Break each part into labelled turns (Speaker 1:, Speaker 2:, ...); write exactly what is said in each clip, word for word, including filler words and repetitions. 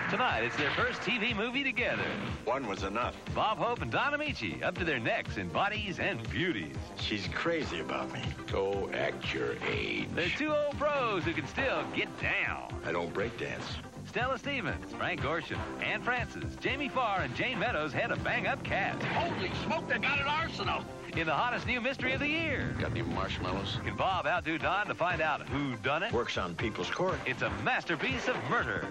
Speaker 1: Tonight, it's their first T V movie together.
Speaker 2: One was enough.
Speaker 1: Bob Hope and Don Amici, up to their necks in bodies and beauties.
Speaker 2: She's crazy about me.
Speaker 3: Go act your age.
Speaker 1: They're two old pros who can still get down.
Speaker 2: I don't break dance.
Speaker 1: Stella Stevens, Frank Gorshin, Anne Francis, Jamie Farr, and Jane Meadows had a bang-up cast.
Speaker 3: Holy smoke, they got an arsenal.
Speaker 1: In the hottest new mystery of the year.
Speaker 3: Got any marshmallows?
Speaker 1: Can Bob outdo Don to find out who done it?
Speaker 2: Works on people's court.
Speaker 1: It's a masterpiece of murder.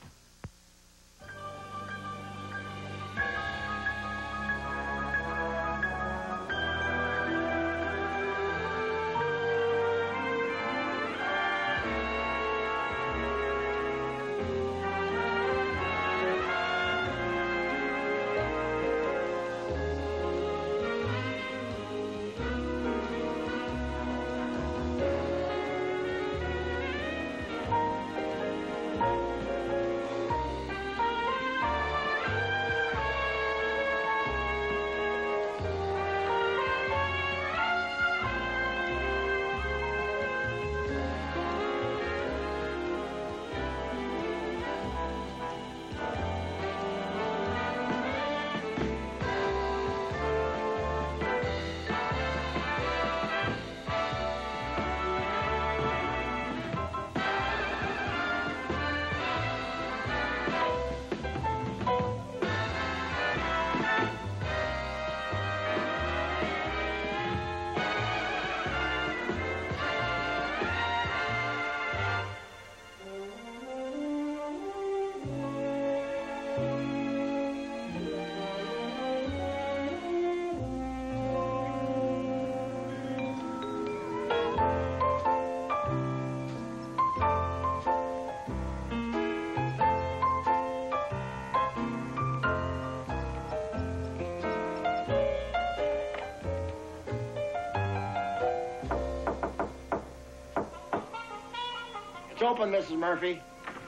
Speaker 4: It's open, Missus Murphy.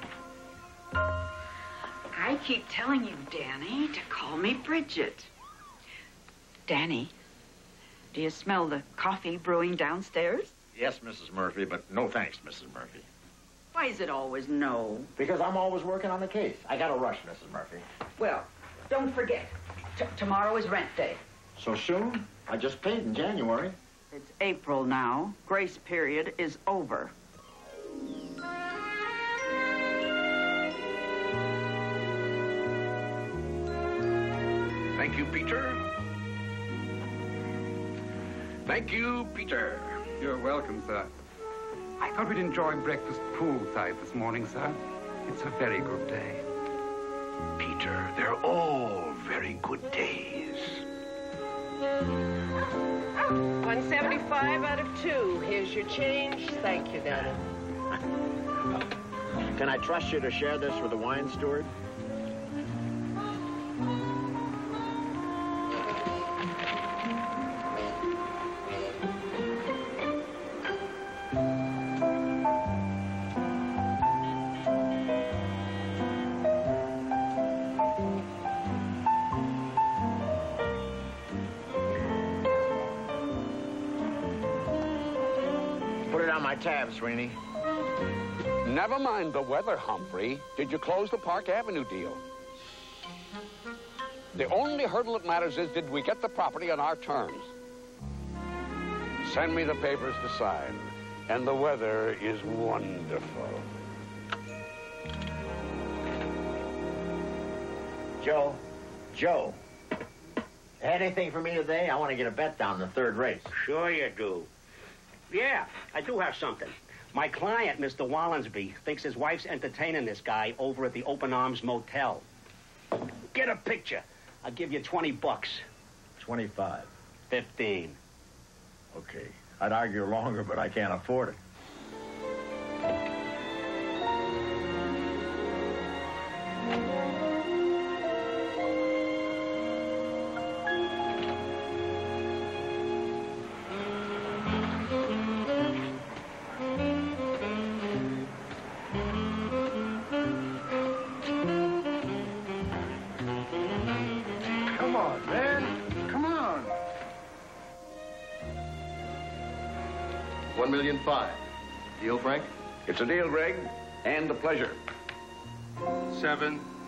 Speaker 5: I keep telling you, Danny, to call me Bridget. Danny, do you smell the coffee brewing downstairs?
Speaker 4: Yes, Missus Murphy, but no thanks, Missus Murphy.
Speaker 5: Why is it always no?
Speaker 4: Because I'm always working on the case. I got to rush, Missus Murphy.
Speaker 5: Well, don't forget, t tomorrow is rent day.
Speaker 4: So soon? I just paid in January.
Speaker 5: It's April now. Grace period is over.
Speaker 3: Thank you, Peter. Thank you, Peter.
Speaker 6: You're welcome, sir. I thought we'd enjoy breakfast poolside this morning, sir. It's a very good day.
Speaker 3: Peter, they're all very good days.
Speaker 7: one seventy-five out of two. Here's your change. Thank you, Daddy.
Speaker 4: Can I trust you to share this with the wine steward? My tab, Sweeney.
Speaker 3: Never mind the weather, Humphrey. Did you close the Park Avenue deal? The only hurdle that matters is, did we get the property on our terms? Send me the papers to sign, and the weather is wonderful.
Speaker 4: Joe, Joe, had anything for me today? I want to get a bet down the third race.
Speaker 8: Sure you do. Yeah, I do have something. My client, Mister Wallinsby, thinks his wife's entertaining this guy over at the Open Arms Motel. Get a picture. I'll give you twenty bucks.
Speaker 4: twenty-five.
Speaker 8: Fifteen.
Speaker 4: Okay. I'd argue longer, but I can't afford it.
Speaker 2: One million five. Deal, Frank?
Speaker 3: It's a deal, Greg, and a pleasure.
Speaker 9: Seven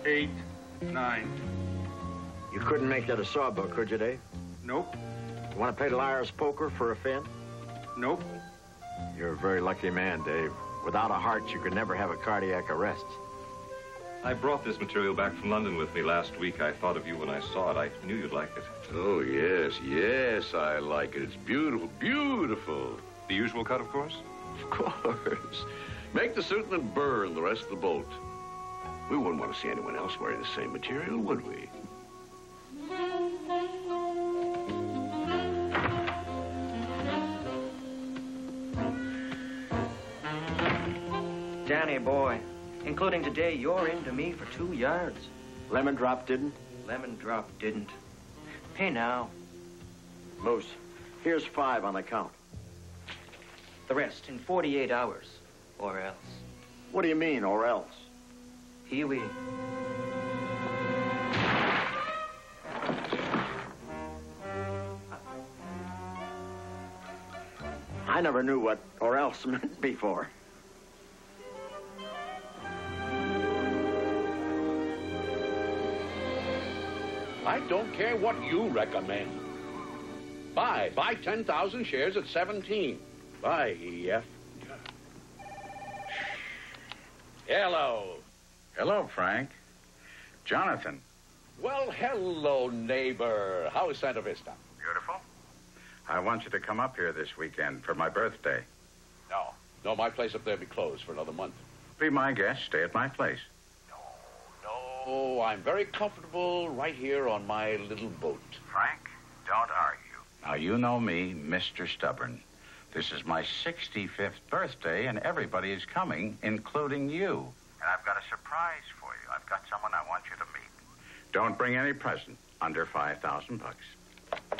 Speaker 6: eight, nine.
Speaker 4: You couldn't make that a sawbuck, could you, Dave?
Speaker 6: Nope.
Speaker 4: You want to pay Liar's Poker for a fin?
Speaker 6: Nope.
Speaker 4: You're a very lucky man, Dave. Without a heart, you could never have a cardiac arrest.
Speaker 9: I brought this material back from London with me last week. I thought of you when I saw it. I knew you'd like it.
Speaker 3: Oh, yes, yes, I like it. It's beautiful, beautiful.
Speaker 9: The usual cut, of course?
Speaker 3: Of course. Make the suit and then burn the rest of the boat. We wouldn't want to see anyone else wearing the same material, would we?
Speaker 10: Danny, boy, including today, you're into me for two yards.
Speaker 4: Lemon Drop didn't?
Speaker 10: Lemon Drop didn't. Pay now.
Speaker 4: Moose, here's five on the count.
Speaker 10: The rest in forty-eight hours, or else.
Speaker 4: What do you mean, or else?
Speaker 10: Huey.
Speaker 4: I never knew what or else meant before.
Speaker 3: I don't care what you recommend. Buy. Buy ten thousand shares at seventeen. Buy, E F. Hello.
Speaker 6: Hello, Frank. Jonathan.
Speaker 3: Well, hello, neighbor. How is Santa Vista?
Speaker 6: Beautiful. I want you to come up here this weekend for my birthday.
Speaker 3: No. No, my place up there will be closed for another month.
Speaker 6: Be my guest. Stay at my place.
Speaker 3: Oh, I'm very comfortable right here on my little boat.
Speaker 6: Frank, don't argue. Now, you know me, Mister Stubborn. This is my sixty-fifth birthday, and everybody is coming, including you. And I've got a surprise for you. I've got someone I want you to meet. Don't bring any present under five thousand bucks.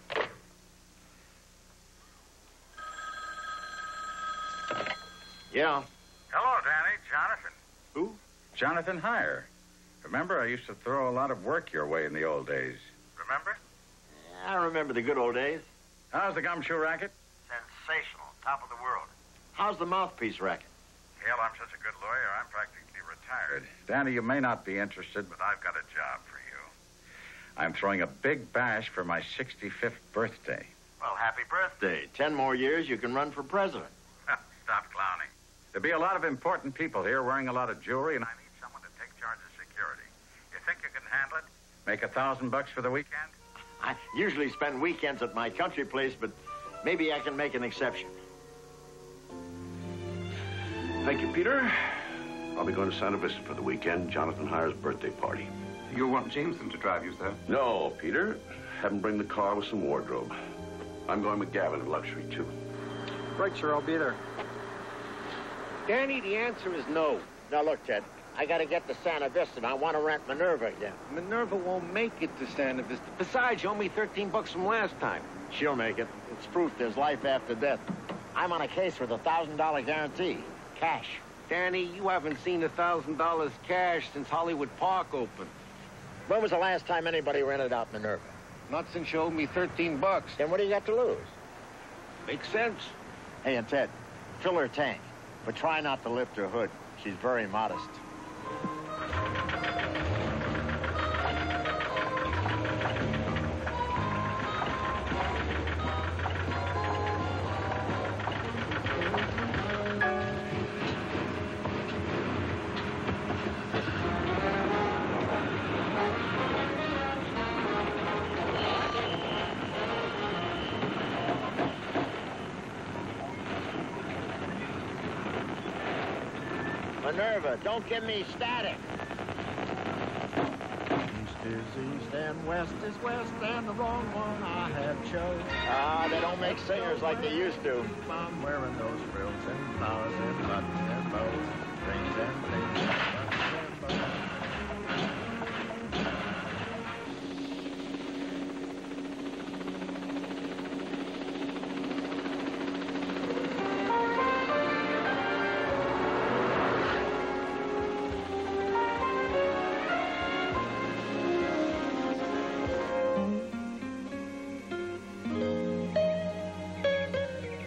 Speaker 4: Yeah.
Speaker 6: Hello, Danny. Jonathan.
Speaker 4: Who?
Speaker 6: Jonathan Heyer. Remember, I used to throw a lot of work your way in the old days. Remember?
Speaker 4: I remember the good old days.
Speaker 6: How's the gumshoe racket?
Speaker 4: Sensational. Top of the world. How's the mouthpiece racket?
Speaker 6: Hell, I'm such a good lawyer, I'm practically retired. Danny, you may not be interested, but I've got a job for you. I'm throwing a big bash for my sixty-fifth birthday.
Speaker 4: Well, happy birthday. Ten more years, you can run for president.
Speaker 6: Stop clowning. There'll be a lot of important people here wearing a lot of jewelry, and I need someone to take charge of security. You think you can handle it? Make a thousand bucks for the weekend?
Speaker 4: I usually spend weekends at my country place, but maybe I can make an exception.
Speaker 3: Thank you, Peter. I'll be going to Santa Vista for the weekend. Jonathan Heyer's birthday party.
Speaker 6: You want Jameson to drive you, sir?
Speaker 3: No, Peter. Have him bring the car with some wardrobe. I'm going with Gavin in luxury, too.
Speaker 4: Right, sir. I'll be there.
Speaker 8: Danny, the answer is no.
Speaker 4: Now, look, Ted. I got to get to Santa Vista, and I want to rent Minerva again.
Speaker 8: Minerva won't make it to Santa Vista. Besides, you owe me thirteen bucks from last time.
Speaker 4: She'll make it. It's proof there's life after death. I'm on a case with a thousand dollar guarantee. Cash.
Speaker 8: Danny, you haven't seen a thousand dollars cash since Hollywood Park opened.
Speaker 4: When was the last time anybody rented out Minerva?
Speaker 8: Not since you owed me thirteen bucks.
Speaker 4: Then what do you got to lose?
Speaker 8: Makes sense.
Speaker 4: Hey, and Ted, fill her tank, but try not to lift her hood. She's very modest. Minerva, don't give me static. East is east and west is west and the wrong one I have chose. Ah, they don't make singers like they used to. I'm wearing those frills and flowers and buttons and bows, rings and things and buttons and bows.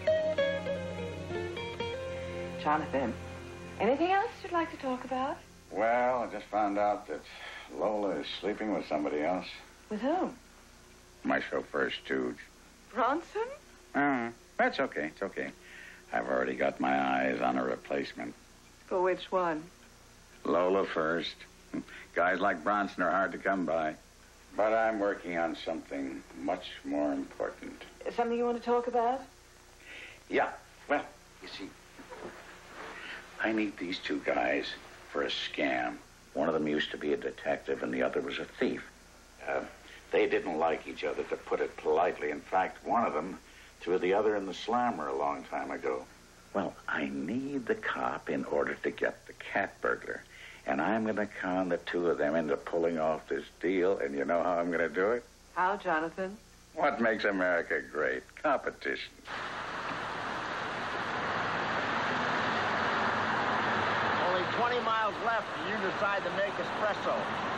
Speaker 5: Jonathan, anything else you'd like to talk about?
Speaker 6: Well, I just found out that Lola is sleeping with somebody else.
Speaker 5: With whom?
Speaker 6: My chauffeur, Stooge.
Speaker 5: Bronson?
Speaker 6: Uh, that's okay. It's okay. I've already got my eyes on a replacement.
Speaker 5: For which one?
Speaker 6: Lola first. Guys like Bronson are hard to come by. But I'm working on something much more important.
Speaker 5: Something you want to talk about?
Speaker 6: Yeah. Well, you see, I need these two guys for a scam. One of them used to be a detective and the other was a thief. Uh, they didn't like each other, to put it politely. In fact, one of them threw the other in the slammer a long time ago. Well, I need the cop in order to get the cat burglar. And I'm going to con the two of them into pulling off this deal. And you know how I'm going to do it?
Speaker 5: How, Jonathan?
Speaker 6: What makes America great? Competition.
Speaker 4: Only twenty miles left, and you decide to make espresso.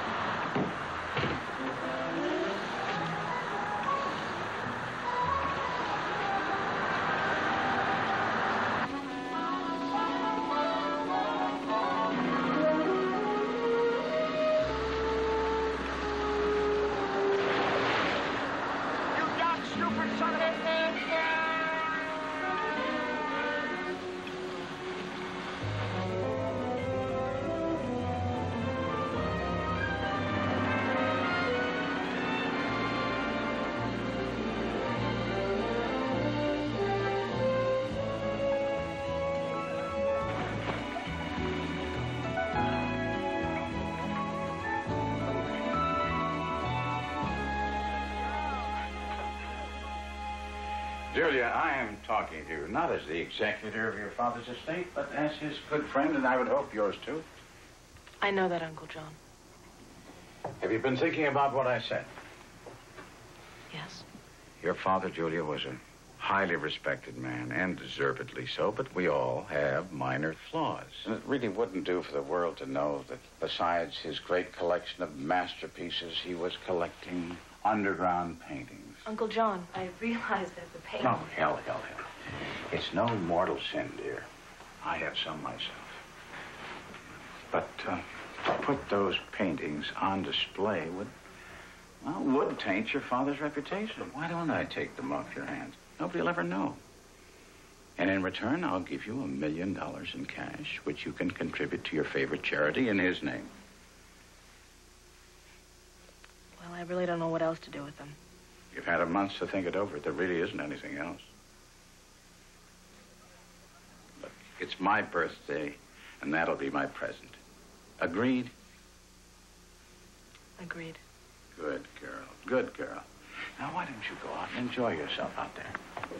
Speaker 6: Julia, I am talking to you not as the executor of your father's estate, but as his good friend, and I would hope yours too.
Speaker 7: I know that, Uncle John.
Speaker 6: Have you been thinking about what I said?
Speaker 7: Yes.
Speaker 6: Your father, Julia, was a highly respected man, and deservedly so, but we all have minor flaws. And it really wouldn't do for the world to know that besides his great collection of masterpieces, he was collecting underground paintings.
Speaker 7: Uncle John, I realize that the painting...
Speaker 6: No, hell, hell, hell. It's no mortal sin, dear. I have some myself. But uh, to put those paintings on display would, well, would taint your father's reputation. Why don't I take them off your hands? Nobody will ever know. And in return, I'll give you a million dollars in cash, which you can contribute to your favorite charity in his name.
Speaker 7: Well, I really don't know what else to do with them.
Speaker 6: You've had a month to think it over. There really isn't anything else. Look, it's my birthday, and that'll be my present. Agreed?
Speaker 7: Agreed.
Speaker 6: Good girl. Good girl. Now, why don't you go out and enjoy yourself out there?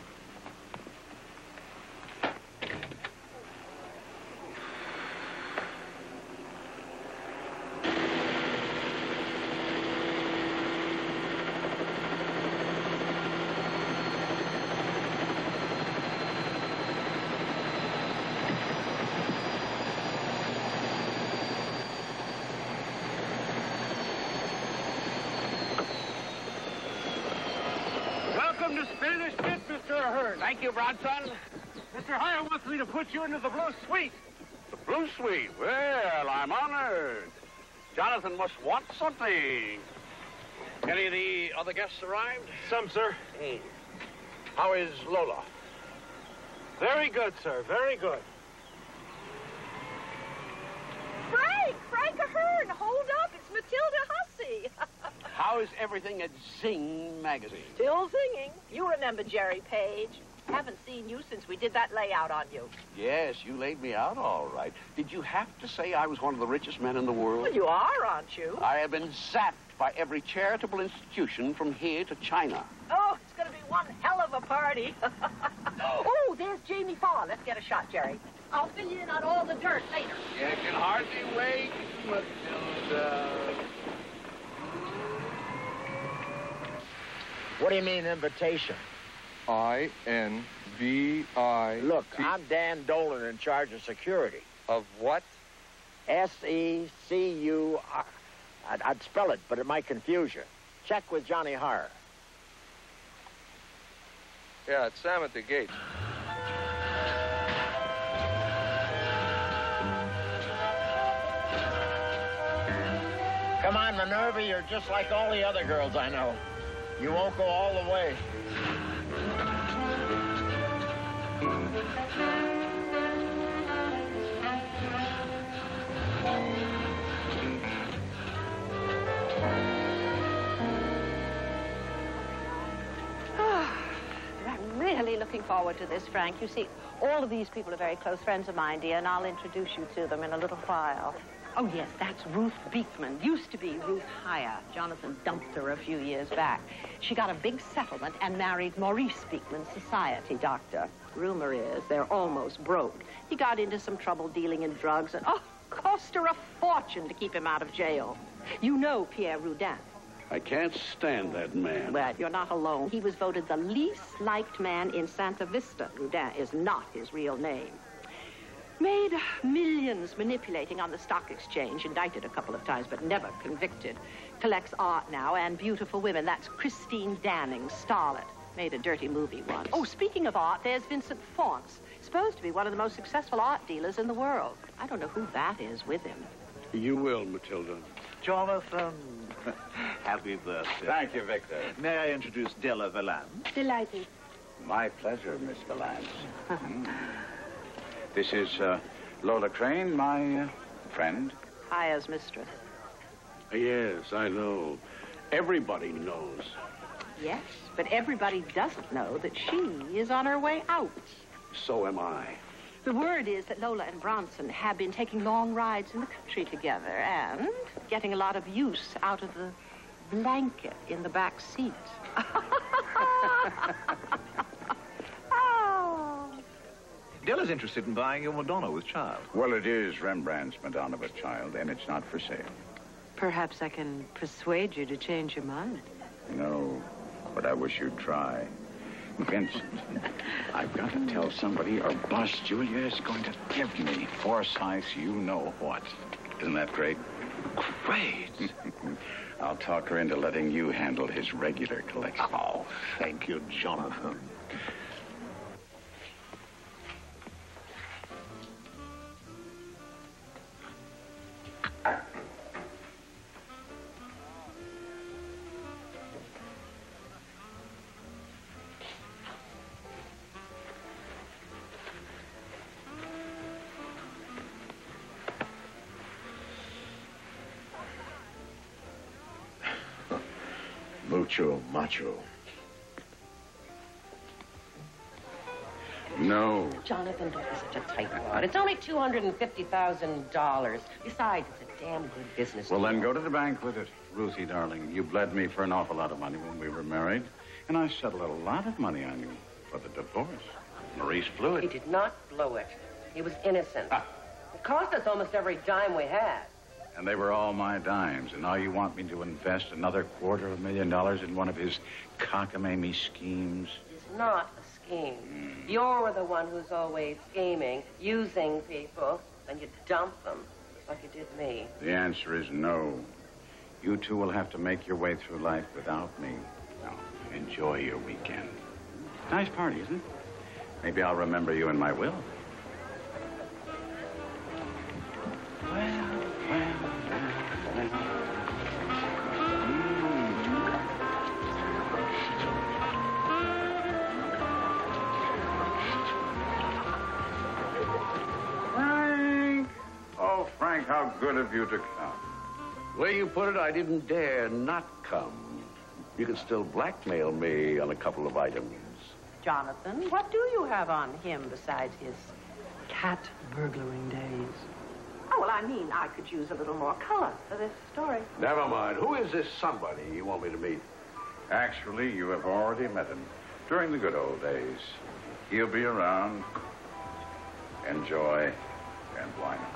Speaker 8: Thank you, Bronson.
Speaker 4: Mister Hire wants me to put you into the Blue Suite.
Speaker 8: The Blue Suite? Well, I'm honored. Jonathan must want something. Any of the other guests arrived?
Speaker 4: Some, sir.
Speaker 8: Hmm. How is Lola?
Speaker 4: Very good, sir. Very good.
Speaker 11: Frank! Frank Ahern! Hold up. It's Matilda Hussey.
Speaker 8: How is everything at Zing magazine?
Speaker 11: Still singing. You remember Jerry Page. Haven't seen you since we did that layout on you.
Speaker 8: Yes, you laid me out all right. Did you have to say I was one of the richest men in the world?
Speaker 11: Well, you are, aren't you?
Speaker 8: I have been zapped by every charitable institution from here to China.
Speaker 11: Oh, it's going to be one hell of a party. Oh, there's Jamie Farr. Let's get a shot, Jerry. I'll fill you in on all the dirt later.
Speaker 8: You can hardly wait, Matilda.
Speaker 4: What do you mean, invitation?
Speaker 12: I N V I...
Speaker 4: Look, I'm Dan Dolan in charge of security.
Speaker 12: Of what?
Speaker 4: S E C U R. I'd, I'd spell it, but it might confuse you. Check with Johnny Harr.
Speaker 12: Yeah, it's Sam at the gate.
Speaker 4: Come on, Minerva, you're just like all the other girls I know. You won't go all the way.
Speaker 11: I'm really looking forward to this, Frank. You see, all of these people are very close friends of mine, dear, and I'll introduce you to them in a little while. Oh, yes, that's Ruth Beekman. Used to be Ruth Haya. Jonathan dumped her a few years back. She got a big settlement and married Maurice Beekman, society doctor. Rumor is they're almost broke. He got into some trouble dealing in drugs and, oh, cost her a fortune to keep him out of jail. You know Pierre Rudin.
Speaker 3: I can't stand that man.
Speaker 11: Well, you're not alone. He was voted the least liked man in Santa Vista. Rudin is not his real name. Made millions manipulating on the stock exchange, indicted a couple of times, but never convicted. Collects art now and beautiful women. That's Christine Danning, starlet. Made a dirty movie once. Oh, speaking of art, there's Vincent Faunce. Supposed to be one of the most successful art dealers in the world. I don't know who that is with him.
Speaker 3: You will, Matilda.
Speaker 13: Jonathan, happy birthday.
Speaker 6: Thank you, Victor.
Speaker 13: May I introduce Della Valance?
Speaker 7: Delighted.
Speaker 6: My pleasure, Miss Valance. mm. This is uh, Lola Crane, my uh, friend.
Speaker 11: Haya's mistress.
Speaker 3: Yes, I know. Everybody knows.
Speaker 11: Yes, but everybody doesn't know that she is on her way out.
Speaker 3: So am I.
Speaker 11: The word is that Lola and Bronson have been taking long rides in the country together and getting a lot of use out of the blanket in the back seat.
Speaker 13: Della's interested in buying your Madonna with child.
Speaker 6: Well, it is Rembrandt's Madonna with child, and it's not for sale.
Speaker 5: Perhaps I can persuade you to change your mind.
Speaker 6: No, but I wish you'd try. Vincent, I've got to tell somebody or boss Julia is going to give me Forsyth's you know what. Isn't that great?
Speaker 13: Great.
Speaker 6: I'll talk her into letting you handle his regular collection.
Speaker 13: Oh, thank you, Jonathan.
Speaker 2: Mucho macho.
Speaker 6: No.
Speaker 7: Jonathan, don't be such a tightwad. It's only two hundred fifty thousand dollars. Besides, it's a damn good business.
Speaker 6: Well, then go to the bank with it. Ruthie, darling, you bled me for an awful lot of money when we were married, and I settled a lot of money on you for the divorce. Maurice blew
Speaker 7: He
Speaker 6: it.
Speaker 7: did not blow it. He was innocent. Ah. It cost us almost every dime we had.
Speaker 6: And they were all my dimes, and now you want me to invest another quarter of a million dollars in one of his cockamamie schemes?
Speaker 7: It's not a scheme. Mm. You're the one who's always scheming, using people, and you dump them, like you did me.
Speaker 6: The answer is no. You two will have to make your way through life without me. Now, enjoy your weekend. Nice party, isn't it? Maybe I'll remember you in my will. Well, well, well, well. Frank! Oh, Frank, how good of you to come.
Speaker 3: Where you put it, I didn't dare not come. You can still blackmail me on a couple of items.
Speaker 11: Jonathan, what do you have on him besides his cat burglaring days? Oh, well, I mean, I could use a little more color for this story.
Speaker 3: Never mind. Who is this somebody you want me to meet?
Speaker 6: Actually, you have already met him during the good old days. He'll be around. Enjoy, and why not?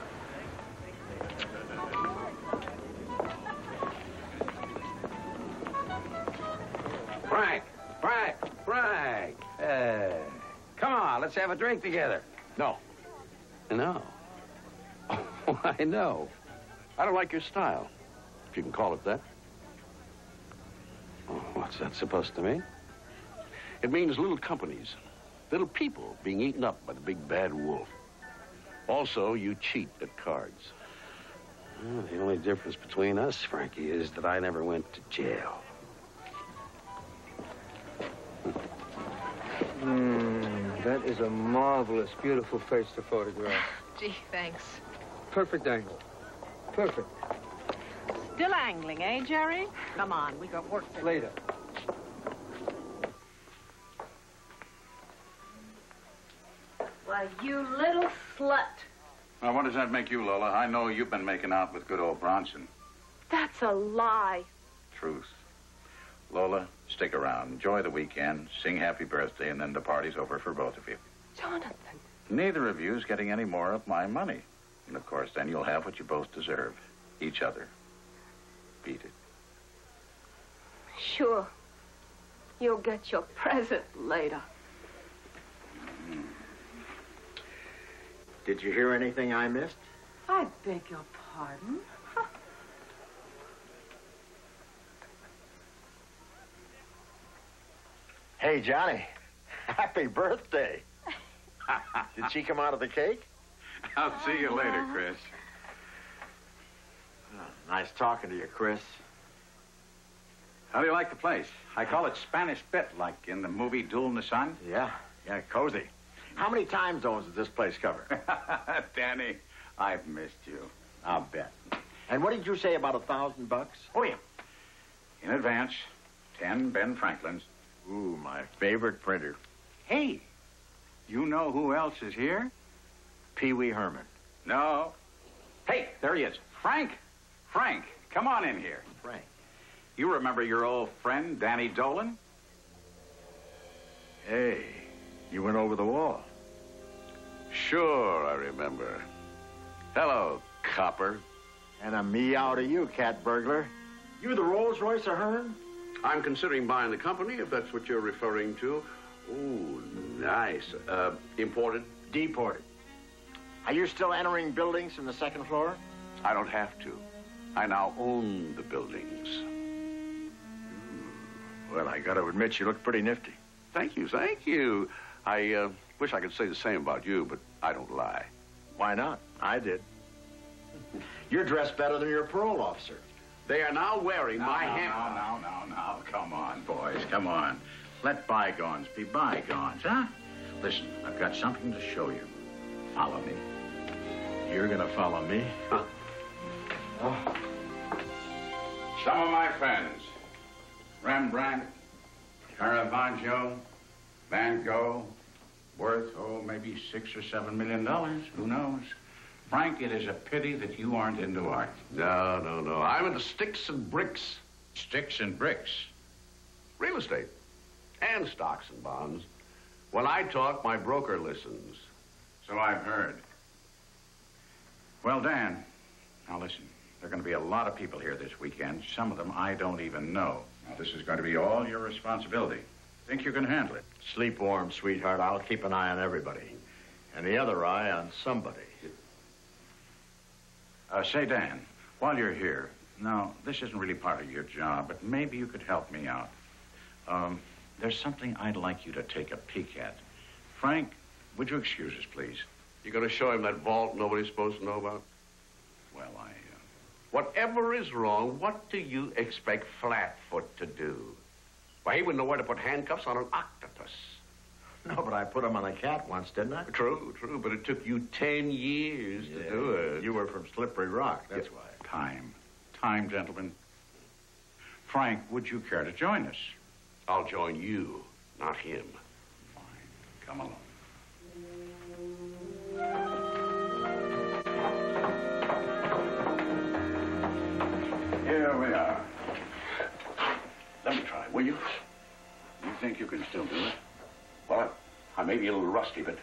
Speaker 3: Frank! Frank! Frank! Uh, come on, let's have a drink together. No. No. Oh, I know. I don't like your style, if you can call it that. Oh, what's that supposed to mean? It means little companies, little people being eaten up by the big bad wolf. Also, you cheat at cards. Well, the only difference between us, Frankie, is that I never went to jail.
Speaker 12: Hmm, that is a marvelous, beautiful face to photograph.
Speaker 11: Gee, thanks.
Speaker 12: Perfect angle. Perfect.
Speaker 11: Still angling, eh, Jerry? Come on, we got work to do.
Speaker 12: Later.
Speaker 7: Why, you little slut.
Speaker 6: Now, what does that make you, Lola? I know you've been making out with good old Bronson.
Speaker 7: That's a lie.
Speaker 6: Truth. Lola, stick around. Enjoy the weekend, sing happy birthday, and then the party's over for both of you.
Speaker 7: Jonathan.
Speaker 6: Neither of you's getting any more of my money. And, of course, then you'll have what you both deserve. Each other. Beat it.
Speaker 7: Sure. You'll get your present later.
Speaker 4: Mm. Did you hear anything I missed?
Speaker 5: I beg your pardon?
Speaker 4: Hey, Johnny. Happy birthday. Did she come out of the cake?
Speaker 6: I'll see you later, Chris.
Speaker 4: Oh, nice talking to you, Chris.
Speaker 6: How do you like the place? I call it Spanish Bit, like in the movie Duel in the Sun.
Speaker 4: Yeah, yeah, cozy. How many time zones does this place cover?
Speaker 6: Danny, I've missed you.
Speaker 4: I'll bet. And what did you say about a thousand bucks?
Speaker 6: Oh, yeah. In advance, ten Ben Franklins.
Speaker 4: Ooh, my favorite printer.
Speaker 6: Hey, you know who else is here?
Speaker 4: Pee Wee Herman.
Speaker 6: No. Hey, there he is. Frank. Frank, come on in here.
Speaker 4: Frank.
Speaker 6: You remember your old friend, Danny Dolan?
Speaker 4: Hey, you went over the wall.
Speaker 3: Sure, I remember. Hello, copper.
Speaker 4: And a me out of you, cat burglar. You the Rolls Royce of Hearn?
Speaker 3: I'm considering buying the company, if that's what you're referring to. Ooh, nice. Uh, imported?
Speaker 4: Deported. Are you still entering buildings from the second floor?
Speaker 3: I don't have to. I now own the buildings.
Speaker 4: Well, I gotta admit, you look pretty nifty.
Speaker 3: Thank you, thank you. I uh, wish I could say the same about you, but I don't lie.
Speaker 4: Why not? I did. You're dressed better than your parole officer.
Speaker 3: They are now wearing
Speaker 6: no,
Speaker 3: my
Speaker 6: no,
Speaker 3: hand.
Speaker 6: No, no, no, no. Come on, boys. Come on. Let bygones be bygones, huh? Listen, I've got something to show you. Follow me.
Speaker 4: You're gonna follow me?
Speaker 6: Huh. Oh. Some of my friends. Rembrandt, Caravaggio, Van Gogh, worth, oh, maybe six or seven million dollars. Who knows? Frank, it is a pity that you aren't into art.
Speaker 3: No, no, no. I'm into sticks and bricks.
Speaker 6: Sticks and bricks?
Speaker 3: Real estate. And stocks and bonds. When I talk, my broker listens.
Speaker 6: So I've heard. Well, Dan, now listen. There are going to be a lot of people here this weekend. Some of them I don't even know. Now, this is going to be all your responsibility. Think you can handle it?
Speaker 4: Sleep warm, sweetheart. I'll keep an eye on everybody. And the other eye on somebody.
Speaker 6: Uh, say, Dan, while you're here, now, this isn't really part of your job, but maybe you could help me out. Um, there's something I'd like you to take a peek at. Frank, would you excuse us, please?
Speaker 3: You going to show him that vault nobody's supposed to know about?
Speaker 6: Well, I... Uh...
Speaker 3: Whatever is wrong, what do you expect Flatfoot to do? Why, he wouldn't know where to put handcuffs on an octopus.
Speaker 4: No, but I put him on a cat once, didn't I?
Speaker 3: True, true, but it took you ten years
Speaker 4: yeah,
Speaker 3: to do it.
Speaker 4: You were from Slippery Rock, that's
Speaker 6: yeah.
Speaker 4: why.
Speaker 6: Time. Time, gentlemen. Frank, would you care to join us?
Speaker 3: I'll join you, not him.
Speaker 6: Fine. Come along. Here we are.
Speaker 3: Let me try, will you?
Speaker 6: You think you can still do it?
Speaker 3: Well, I, I may be a little rusty, but...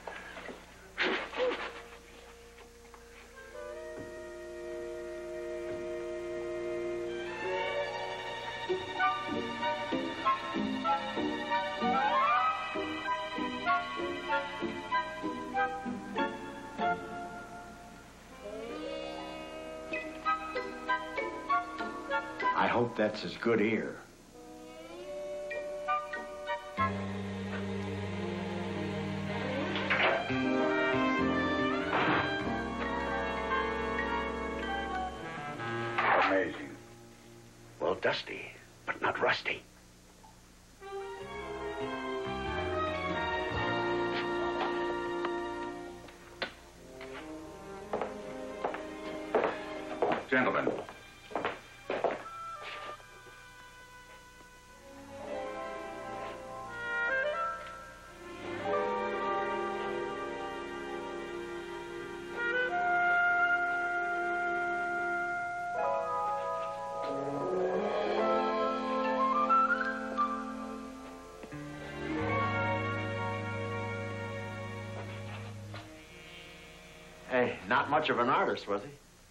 Speaker 4: I hope that's his good ear.
Speaker 8: dusty, but not rusty.
Speaker 6: Gentlemen.
Speaker 2: Hey, not much of an artist, was he?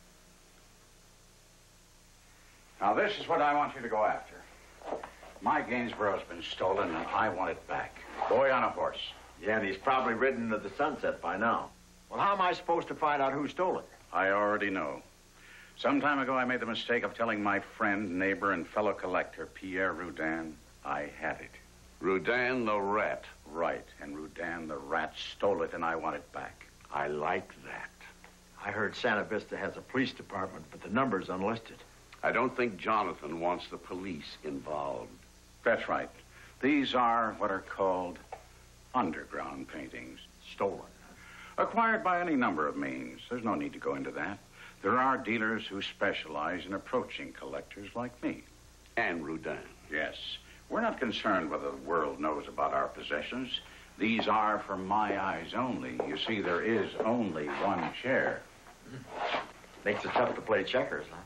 Speaker 6: Now, this is what I want you to go after. My Gainsborough's been stolen, and I want it back. Boy on a horse.
Speaker 2: Yeah, and he's probably ridden into the sunset by now. Well, how am I supposed to find out who stole it?
Speaker 6: I already know. Some time ago, I made the mistake of telling my friend, neighbor, and fellow collector, Pierre Rudin, I had it.
Speaker 3: Rudin the rat.
Speaker 6: Right, and Rudin the rat stole it, and I want it back.
Speaker 3: I like that.
Speaker 2: I heard Santa Vista has a police department, but the number's unlisted.
Speaker 3: I don't think Jonathan wants the police involved.
Speaker 6: That's right. These are what are called underground paintings.
Speaker 2: Stolen.
Speaker 6: Acquired by any number of means. There's no need to go into that. There are dealers who specialize in approaching collectors like me.
Speaker 3: And Rudin.
Speaker 6: Yes. We're not concerned whether the world knows about our possessions. These are for my eyes only. You see, there is only one chair.
Speaker 2: Makes it tough to play checkers, huh?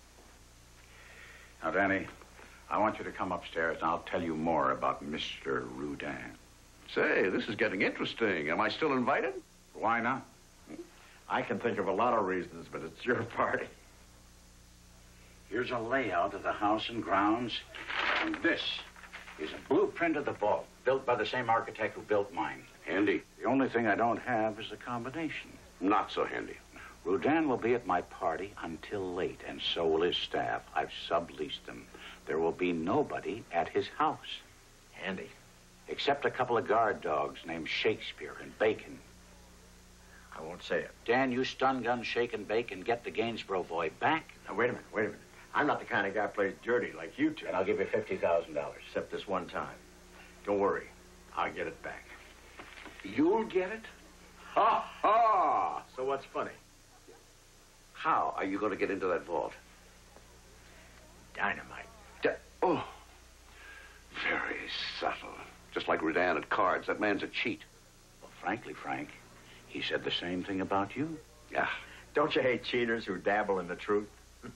Speaker 6: Now, Danny, I want you to come upstairs, and I'll tell you more about Mister Rudin.
Speaker 3: Say, this is getting interesting. Am I still invited?
Speaker 6: Why not?
Speaker 2: I can think of a lot of reasons, but it's your party.
Speaker 6: Here's a layout of the house and grounds, and this is a blueprint of the vault, built by the same architect who built mine.
Speaker 3: Handy.
Speaker 6: The only thing I don't have is the combination.
Speaker 3: Not so handy.
Speaker 6: Rudin will be at my party until late, and so will his staff. I've subleased them. There will be nobody at his house.
Speaker 2: Handy.
Speaker 6: Except a couple of guard dogs named Shakespeare and Bacon.
Speaker 2: I won't say it.
Speaker 6: Dan, you stun gun, shake, and bake, and get the Gainsborough boy back.
Speaker 2: Now, wait a minute, wait a minute. I'm not the kind of guy who plays dirty like you two.
Speaker 6: And I'll give you fifty thousand dollars.
Speaker 2: Except this one time. Don't worry. I'll get it back.
Speaker 3: You'll get it? Ha ha!
Speaker 2: So what's funny?
Speaker 3: How are you going to get into that vault?
Speaker 2: Dynamite.
Speaker 3: Di oh. Very subtle. Just like Rudin at cards. That man's a cheat.
Speaker 6: Well, frankly, Frank, he said the same thing about you.
Speaker 3: Yeah.
Speaker 2: Don't you hate cheaters who dabble in the truth?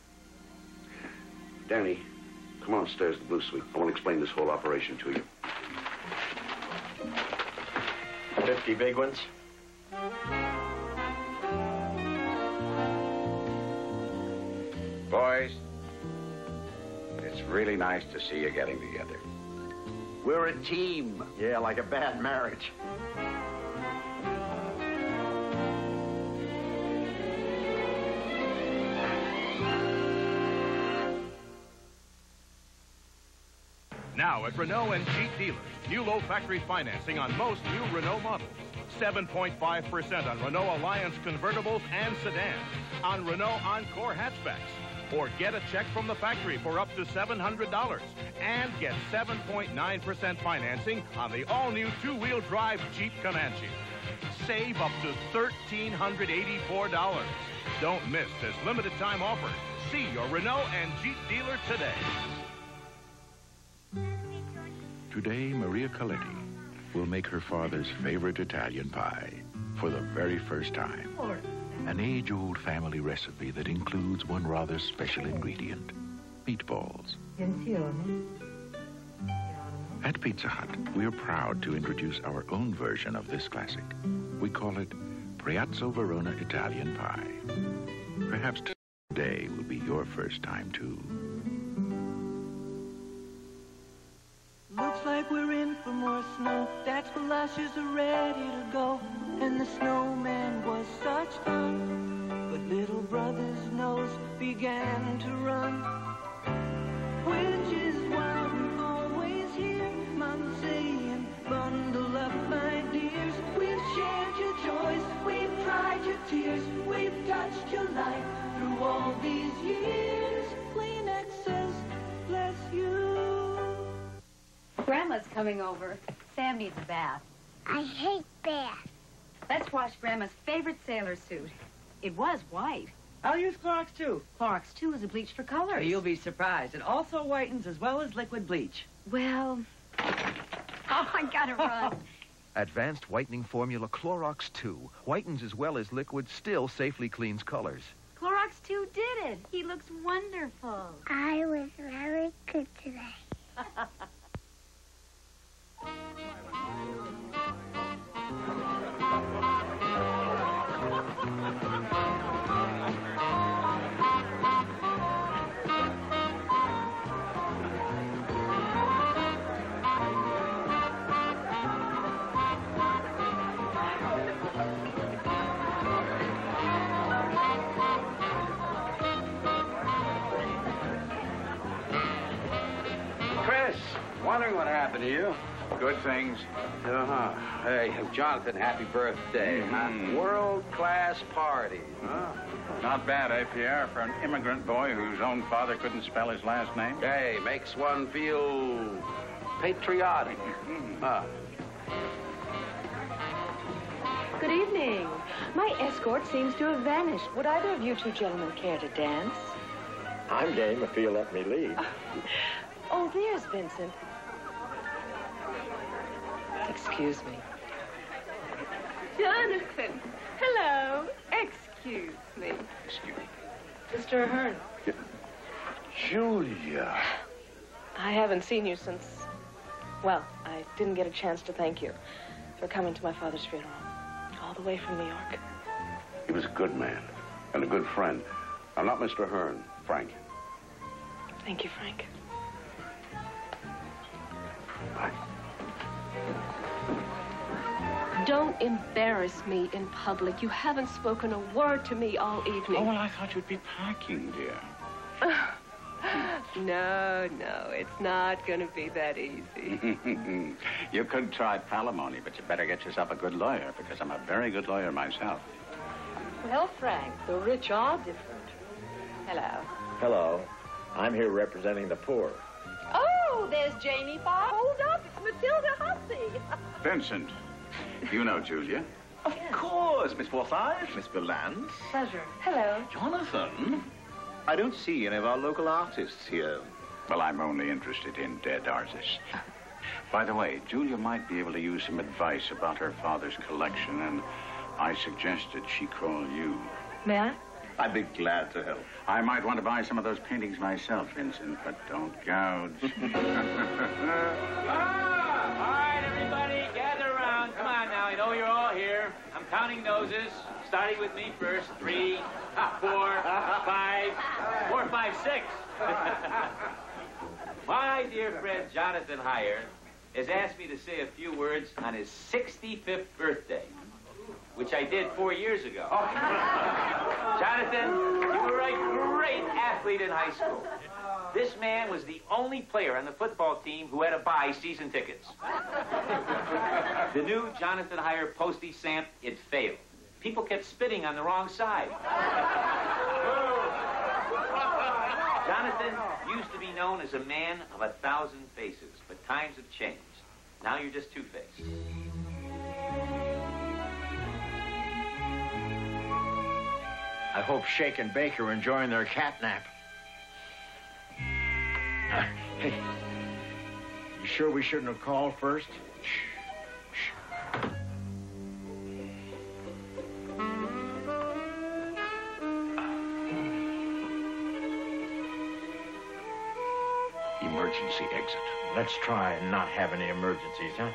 Speaker 3: Danny, come on upstairs to the Blue Suite. I want to explain this whole operation to you.
Speaker 2: Fifty big ones?
Speaker 6: Boys, it's really nice to see you getting together.
Speaker 2: We're a team. Yeah, like a bad marriage.
Speaker 14: Now at Renault and Jeep dealers, new low factory financing on most new Renault models. seven point five percent on Renault Alliance convertibles and sedans, on Renault Encore hatchbacks. Or get a check from the factory for up to seven hundred dollars. And get seven point nine percent financing on the all-new two-wheel drive Jeep Comanche. Save up to one thousand three hundred eighty-four dollars. Don't miss this limited time offer. See your Renault and Jeep dealer today.
Speaker 15: Today, Maria Coletti will make her father's favorite Italian pie for the very first time. An age-old family recipe that includes one rather special ingredient, meatballs. At Pizza Hut, we're proud to introduce our own version of this classic. We call it Priazzo Verona Italian Pie. Perhaps today will be your first time, too.
Speaker 16: Looks like we're in for more snow. Dad's galoshes are ready to go. And the snowman was such fun. But little brother's nose began to run. Which is why we're always here. Mom saying, bundle up, my dears. We've shared your joys, we've dried your tears. We've touched your life through all these years. Kleenex says,
Speaker 17: Grandma's coming over. Sam needs a bath.
Speaker 18: I hate baths.
Speaker 17: Let's wash Grandma's favorite sailor suit. It was white.
Speaker 10: I'll use Clorox two.
Speaker 17: Clorox two is a bleach for colors.
Speaker 10: You'll be surprised. It also whitens as well as liquid bleach.
Speaker 17: Well, oh, I gotta run.
Speaker 13: Advanced whitening formula Clorox two whitens as well as liquid, still safely cleans colors.
Speaker 17: Clorox two did it. He looks wonderful.
Speaker 18: I was very good today.
Speaker 3: Wondering what happened to you.
Speaker 6: Good things.
Speaker 3: Uh-huh. Hey, Jonathan, happy birthday.
Speaker 6: Mm-hmm.
Speaker 3: Huh? World-class party. Huh?
Speaker 6: Not bad, eh, Pierre, for an immigrant boy whose own father couldn't spell his last name?
Speaker 3: Hey, makes one feel patriotic. Huh.
Speaker 19: Good evening. My escort seems to have vanished. Would either of you two gentlemen care to dance?
Speaker 2: I'm game if you'll let me lead.
Speaker 19: Oh, there's Vincent. Excuse me.
Speaker 17: Jonathan. Hello. Excuse me.
Speaker 6: Excuse me.
Speaker 19: Mister Ahern.
Speaker 6: Julia.
Speaker 19: I haven't seen you since... Well, I didn't get a chance to thank you for coming to my father's funeral. All the way from New York.
Speaker 3: He was a good man and a good friend. I'm not Mister Ahern, Frank.
Speaker 19: Thank you, Frank.
Speaker 3: Bye.
Speaker 7: Don't embarrass me in public. You haven't spoken a word to me all evening.
Speaker 6: Oh, well, I thought you'd be packing, dear.
Speaker 7: No, no, it's not going to be that easy.
Speaker 6: You could try palimony, but you better get yourself a good lawyer, because I'm a very good lawyer myself.
Speaker 19: Well, Frank, the rich are different. Hello.
Speaker 2: Hello. I'm here representing the poor.
Speaker 11: Oh, there's Jamie Farr. Hold up, it's Matilda Hussey.
Speaker 6: Vincent, you know Julia.
Speaker 13: Of course, Miss Forsyth, Miss Valance.
Speaker 19: Pleasure. Hello.
Speaker 13: Jonathan, I don't see any of our local artists here.
Speaker 6: Well, I'm only interested in dead artists. By the way, Julia might be able to use some advice about her father's collection, and I suggested she call you.
Speaker 19: May I?
Speaker 13: I'd be glad to help.
Speaker 6: I might want to buy some of those paintings myself, Vincent, but don't gouge.
Speaker 20: Ah, all right, everybody, gather around. Come on now, I know you're all here. I'm counting noses, starting with me first. Three, four, five, four, five, six. My dear friend Jonathan Heyer has asked me to say a few words on his sixty-fifth birthday, which I did four years ago. Jonathan, you were a great athlete in high school. This man was the only player on the football team who had to buy season tickets. The new Jonathan Heyer postie stamp, it failed. People kept spitting on the wrong side. Jonathan used to be known as a man of a thousand faces, but times have changed. Now you're just two-faced.
Speaker 2: I hope Shake and Bake are enjoying their catnap. Uh, hey, you sure we shouldn't have called first?
Speaker 6: Emergency exit.
Speaker 2: Let's try and not have any emergencies, huh?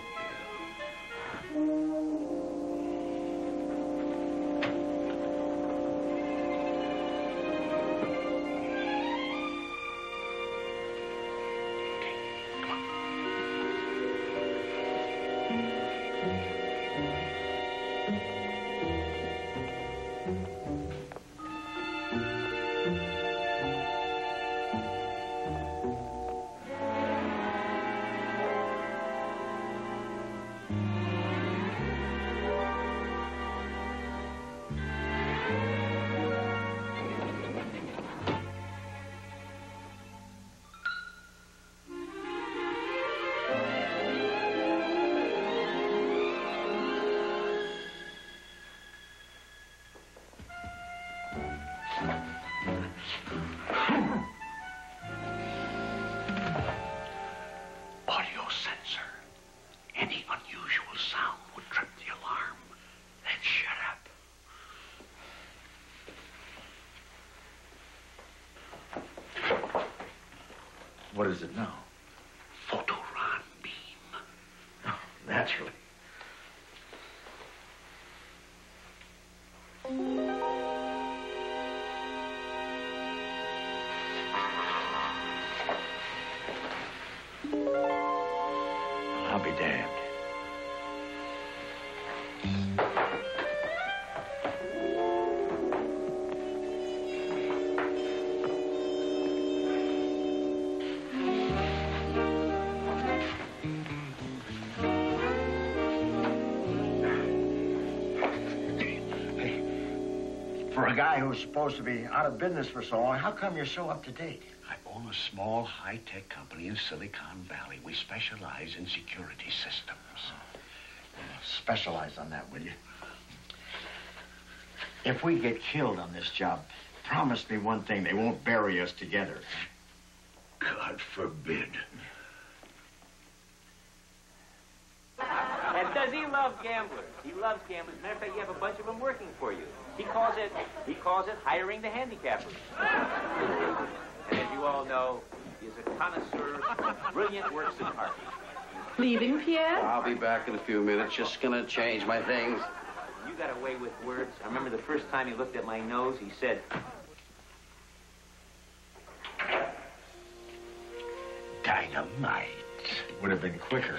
Speaker 8: Audio sensor. Any unusual sound would trip the alarm. Then shut up.
Speaker 2: What is it now?
Speaker 8: Photoron beam.
Speaker 2: Oh, naturally. I'll be damned. For a guy who's supposed to be out of business for so long, how come you're so up to date?
Speaker 8: I own a small high-tech company in Silicon Valley. We specialize in security systems.
Speaker 2: Specialize on that, will you? If we get killed on this job, promise me one thing, they won't bury us together.
Speaker 8: God forbid.
Speaker 20: And does he love gamblers? He loves gamblers. Matter of fact, you have a bunch of them working for you. He calls it, he calls it hiring the handicappers. And as you all know, he is a connoisseur of brilliant works of art.
Speaker 11: Leaving, Pierre?
Speaker 3: I'll be back in a few minutes. Just gonna change my things.
Speaker 20: You got away with words. I remember the first time he looked at my nose, he said,
Speaker 2: Dynamite. Would have been quicker.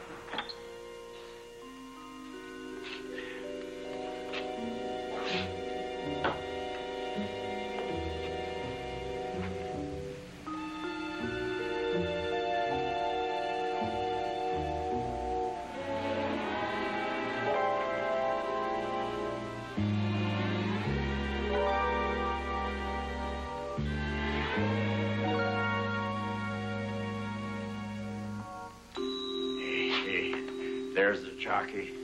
Speaker 2: There's the jockey.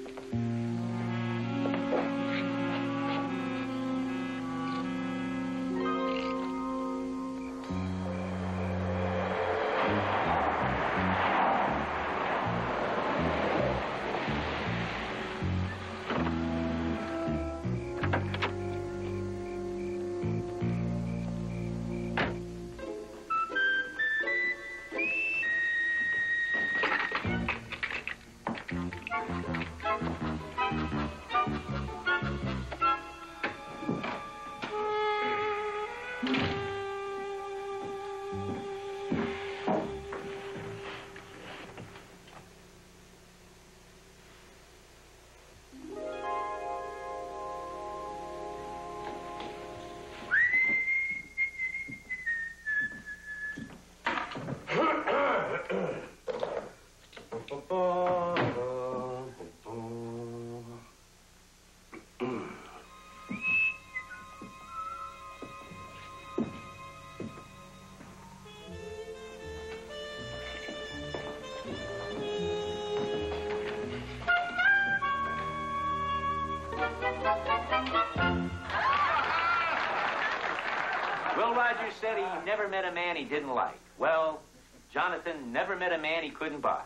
Speaker 20: Will Rogers said he never met a man he didn't like. Well, Jonathan never met a man he couldn't buy.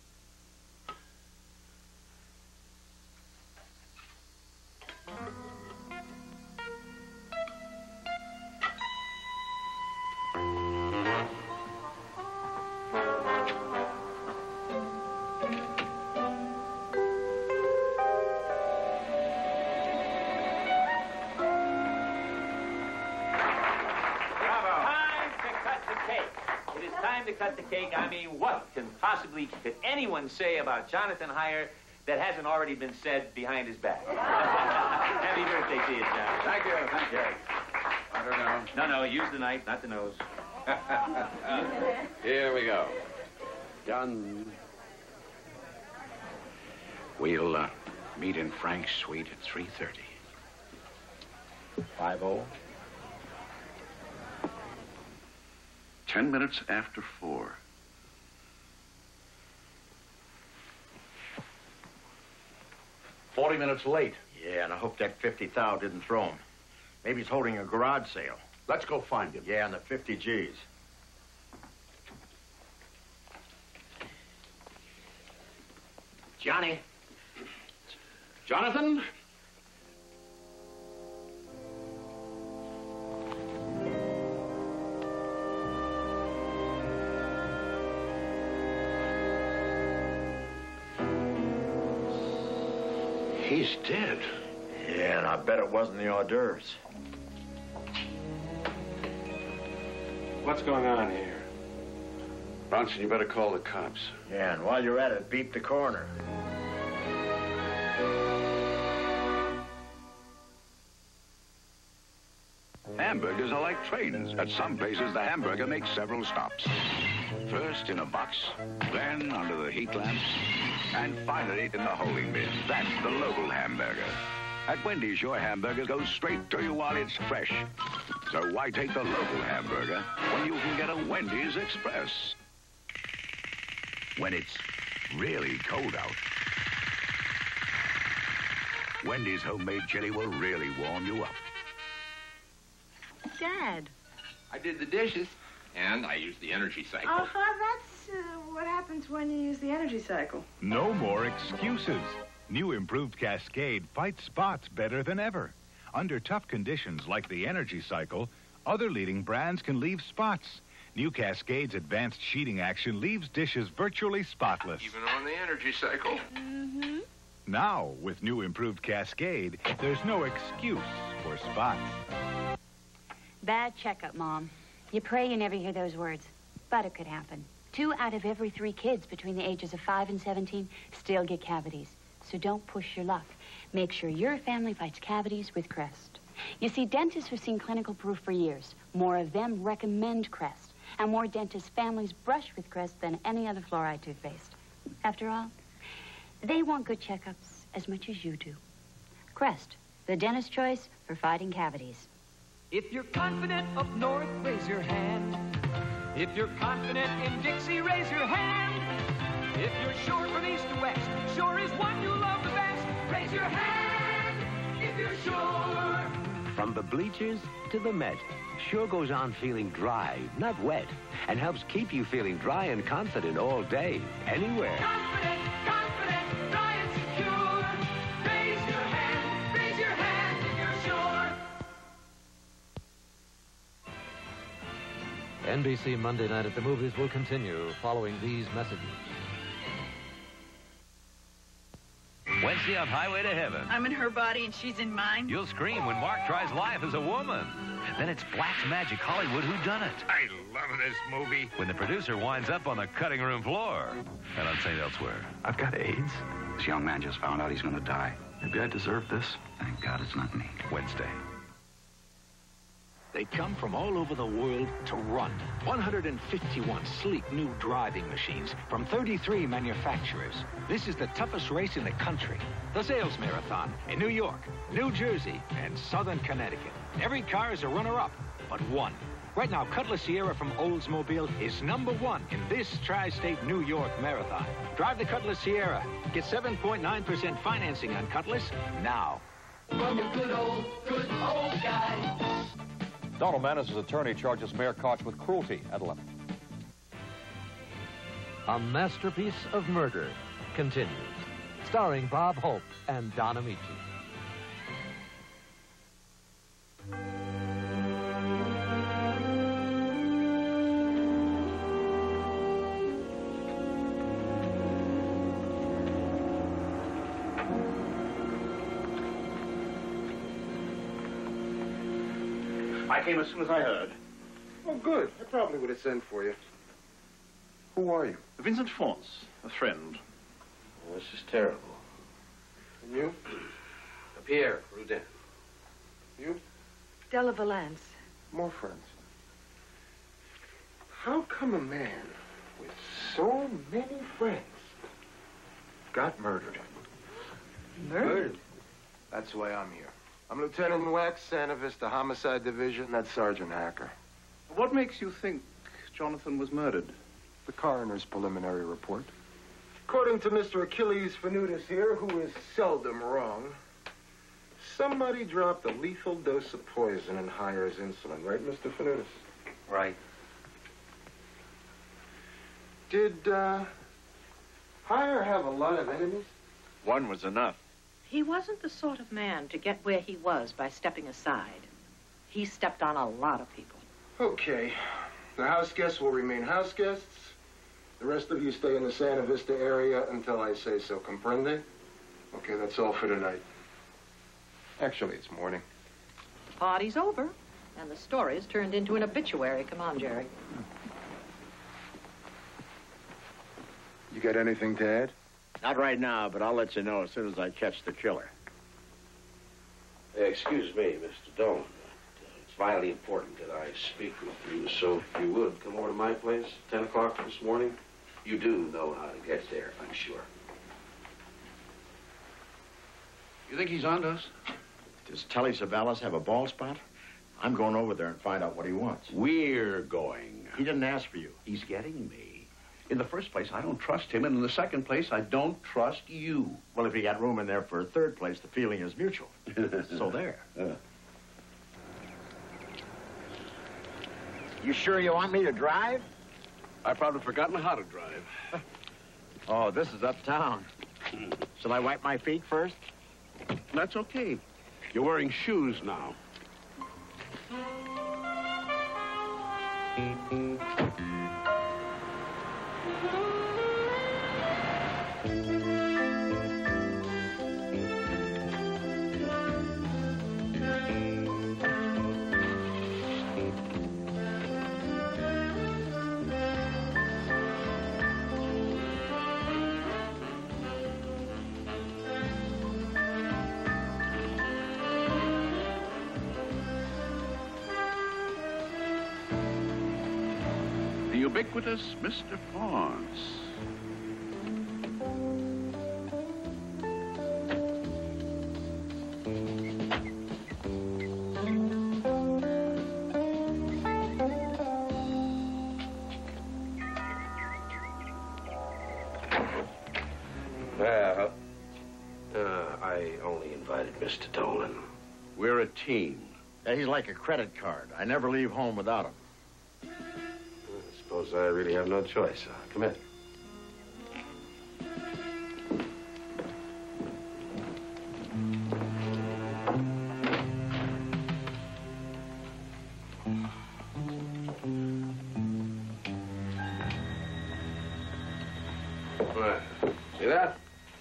Speaker 20: To cut the cake, I mean, what can possibly, could anyone say about Jonathan Heyer that hasn't already been said behind his back? Happy birthday to you, John.
Speaker 3: Thank you, thank you. I don't know.
Speaker 20: No, no, use the knife, not the nose.
Speaker 3: Here we go. Done.
Speaker 6: We'll uh, meet in Frank's suite at three thirty.
Speaker 2: Five oh.
Speaker 15: Ten minutes after four.
Speaker 2: Forty minutes late. Yeah, and I hope that fifty thou didn't throw him. Maybe he's holding a garage sale.
Speaker 3: Let's go find him.
Speaker 2: Yeah, on the fifty G's. Johnny.
Speaker 3: Jonathan? He's dead.
Speaker 2: Yeah, and I bet it wasn't the hors d'oeuvres.
Speaker 3: What's going on here? Bronson, you better call the cops.
Speaker 2: Yeah, and while you're at it, beat the coroner.
Speaker 15: Hamburgers are like trains. At some places, the hamburger makes several stops. First in a box, then under the heat lamps, and finally in the holding bin. That's the local hamburger. At Wendy's, your hamburger goes straight to you while it's fresh. So why take the local hamburger when you can get a Wendy's Express? When it's really cold out, Wendy's homemade chili will really warm you up.
Speaker 5: Dad.
Speaker 21: I did the dishes, and I used the energy cycle.
Speaker 5: Uh-huh, that's uh, what happens when you use the energy cycle.
Speaker 14: No more excuses. New improved Cascade fights spots better than ever. Under tough conditions like the energy cycle, other leading brands can leave spots. New Cascade's advanced sheeting action leaves dishes virtually spotless.
Speaker 21: Even on the energy cycle.
Speaker 5: Mm-hmm.
Speaker 14: Now, with new improved Cascade, there's no excuse for spots.
Speaker 17: Bad checkup, Mom. You pray you never hear those words, but it could happen. Two out of every three kids between the ages of five and seventeen still get cavities. So don't push your luck. Make sure your family fights cavities with Crest. You see, dentists have seen clinical proof for years. More of them recommend Crest. And more dentists' families brush with Crest than any other fluoride toothpaste. After all, they want good checkups as much as you do. Crest, the dentist choice for fighting cavities.
Speaker 16: If you're confident up north, raise your hand. If you're confident in Dixie, raise your hand. If you're sure from east to west, sure is one you love the best, raise your hand if you're sure.
Speaker 22: From the bleachers to the Met, Sure goes on feeling dry, not wet, and helps keep you feeling dry and confident all day, anywhere.
Speaker 16: Confident, confident, dry and secure. Raise your hand, raise your hand if you're sure.
Speaker 23: N B C Monday Night at the Movies will continue following these messages.
Speaker 1: Wednesday on Highway to Heaven.
Speaker 5: I'm in her body and she's in mine.
Speaker 1: You'll scream when Mark tries life as a woman. Then it's Black's Magic Hollywood Whodunit.
Speaker 6: I love this movie.
Speaker 1: When the producer winds up on the cutting room floor. And on Saint Elsewhere.
Speaker 6: I've got AIDS. This young man just found out he's going to die. Maybe I deserve this. Thank God it's not me.
Speaker 1: Wednesday.
Speaker 24: They come from all over the world to run. one hundred fifty-one sleek new driving machines from thirty-three manufacturers. This is the toughest race in the country. The Sales Marathon in New York, New Jersey, and Southern Connecticut. Every car is a runner-up, but one. Right now, Cutlass Sierra from Oldsmobile is number one in this tri-state New York Marathon. Drive the Cutlass Sierra. Get seven point nine percent financing on Cutlass now.
Speaker 16: From a good old, good old guy.
Speaker 25: Donald Mannis' attorney charges Mayor Koch with cruelty at eleven.
Speaker 23: A Masterpiece of Murder continues, starring Bob Hope and Don Amici.
Speaker 3: I came as soon as I heard.
Speaker 26: Oh, good. I probably would have sent for you. Who are you?
Speaker 3: Vincent Fons, a friend.
Speaker 26: Oh, this is terrible. And you?
Speaker 8: Pierre Rudin.
Speaker 26: You?
Speaker 5: Della Valance.
Speaker 26: More friends. How come a man with so many friends got murdered?
Speaker 5: Murdered?
Speaker 26: That's why I'm here. I'm Lieutenant Wax, Santa Vista Homicide Division. That's Sergeant Hacker.
Speaker 3: What makes you think Jonathan was murdered?
Speaker 26: The coroner's preliminary report. According to Mister Achilles Fanutis here, who is seldom wrong, somebody dropped a lethal dose of poison in Heyer's insulin, right, Mister Fanutis?
Speaker 3: Right.
Speaker 26: Did, uh, Heyer have a lot of enemies?
Speaker 2: One was enough.
Speaker 11: He wasn't the sort of man to get where he was by stepping aside. He stepped on a lot of people.
Speaker 26: Okay. The house guests will remain house guests. The rest of you stay in the Santa Vista area until I say so. Comprende? Okay, that's all for tonight. Actually, it's morning.
Speaker 11: The party's over, and the story's turned into an obituary. Come on, Jerry.
Speaker 26: You got anything to add?
Speaker 2: Not right now, but I'll let you know as soon as I catch the killer.
Speaker 3: Excuse me, Mister Dolan. It's vitally important that I speak with you, so if you would, come over to my place, ten o'clock this morning. You do know how to get there, I'm sure. You think he's onto us?
Speaker 2: Does Telly Savalas have a bald spot? I'm going over there and find out what he wants.
Speaker 3: We're going.
Speaker 2: He didn't ask for you.
Speaker 3: He's getting me. In the first place, I don't trust him, and in the second place, I don't trust you.
Speaker 2: Well, if you got room in there for a third place, the feeling is mutual. So there.
Speaker 3: Uh.
Speaker 2: You sure you want me to drive?
Speaker 3: I've probably forgotten how to drive.
Speaker 2: Oh, this is uptown. Shall I wipe my feet first?
Speaker 3: That's okay. You're wearing shoes now. Ubiquitous Mister Florence. Well, uh, I only invited Mister Dolan. We're a team.
Speaker 2: Yeah, he's like a credit card. I never leave home without him.
Speaker 3: I suppose I really have no choice. Uh, come in. Right. See that?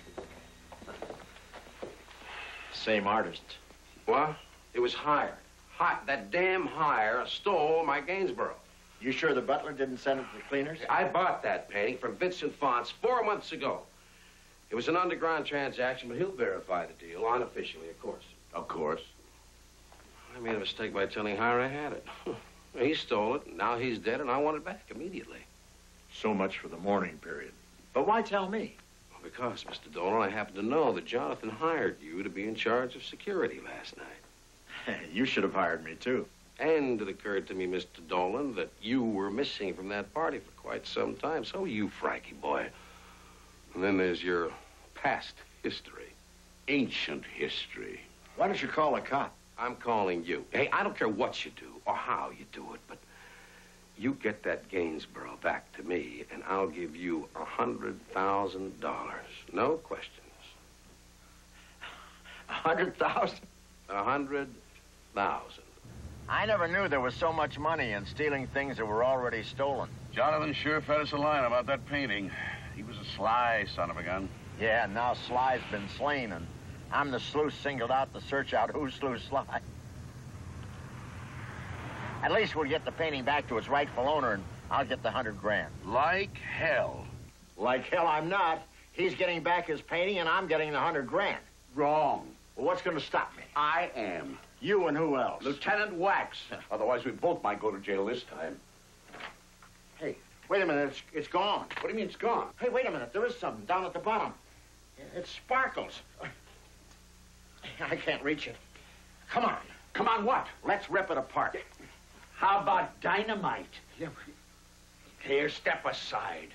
Speaker 2: Same artist.
Speaker 3: What? It was hired. Hi that damn hire stole my Gainsborough.
Speaker 2: You sure the butler didn't send it to the cleaners?
Speaker 3: I bought that painting from Vincent Fonts four months ago. It was an underground transaction, but he'll verify the deal, unofficially, of course. Of course. I made a mistake by telling Hire I had it. He stole it, and now he's dead, and I want it back immediately.
Speaker 2: So much for the mourning period. But why tell me?
Speaker 3: Well, because, Mister Dolan, I happen to know that Jonathan hired you to be in charge of security last night.
Speaker 2: You should have hired me, too.
Speaker 3: And it occurred to me, Mister Dolan, that you were missing from that party for quite some time. So you, Frankie boy. And then there's your past history. Ancient history.
Speaker 2: Why don't you call a cop?
Speaker 3: I'm calling you. Hey, I don't care what you do or how you do it, but you get that Gainsborough back to me, and I'll give you a hundred thousand dollars. No questions.
Speaker 2: A hundred thousand?
Speaker 3: A hundred thousand.
Speaker 2: I never knew there was so much money in stealing things that were already stolen.
Speaker 6: Jonathan sure fed us a line about that painting. He was a sly son of a gun.
Speaker 2: Yeah, now Sly's been slain, and I'm the sleuth singled out to search out who slew Sly. At least we'll get the painting back to its rightful owner, and I'll get the hundred grand.
Speaker 6: Like hell.
Speaker 2: Like hell I'm not. He's getting back his painting, and I'm getting the hundred grand.
Speaker 3: Wrong.
Speaker 2: Well, what's going to stop me?
Speaker 3: I am.
Speaker 2: You and who else?
Speaker 3: Lieutenant Wax. Otherwise, we both might go to jail this time.
Speaker 2: Hey, wait a minute. It's, it's gone.
Speaker 3: What do you mean it's gone?
Speaker 2: Hey, wait a minute. There is something down at the bottom. It sparkles. I can't reach it. Come on.
Speaker 3: Come on what?
Speaker 2: Let's rip it apart.
Speaker 3: How about dynamite? Yeah. Here, step aside.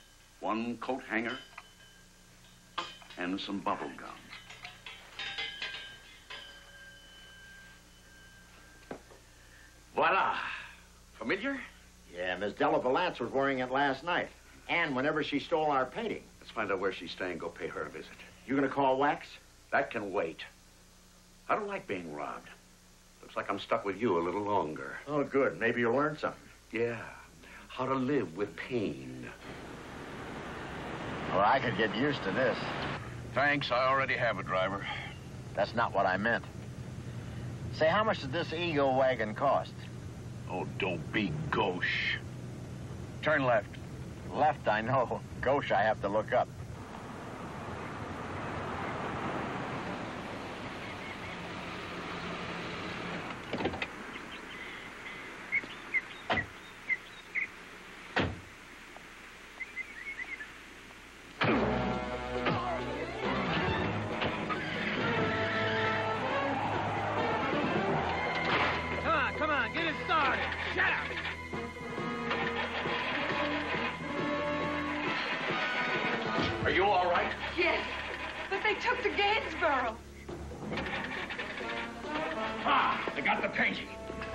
Speaker 3: One coat hanger and some bubble gum.
Speaker 2: Voila.
Speaker 3: Familiar?
Speaker 2: Yeah, Miss Della Valance was wearing it last night. And whenever she stole our painting.
Speaker 3: Let's find out where she's staying. Go pay her a visit.
Speaker 2: You gonna call Wax?
Speaker 3: That can wait. I don't like being robbed. Looks like I'm stuck with you a little longer.
Speaker 2: Oh, good. Maybe you'll learn something.
Speaker 3: Yeah. How to live with pain.
Speaker 2: Well, I could get used to this.
Speaker 3: Thanks. I already have a driver.
Speaker 2: That's not what I meant. Say, how much does this ego wagon cost?
Speaker 3: Oh, don't be gauche. Turn left.
Speaker 2: Left, I know. Gauche, I have to look up.
Speaker 3: Are you all right?
Speaker 4: Yes, but they took to Gainsborough.
Speaker 3: Ah, they got the painting.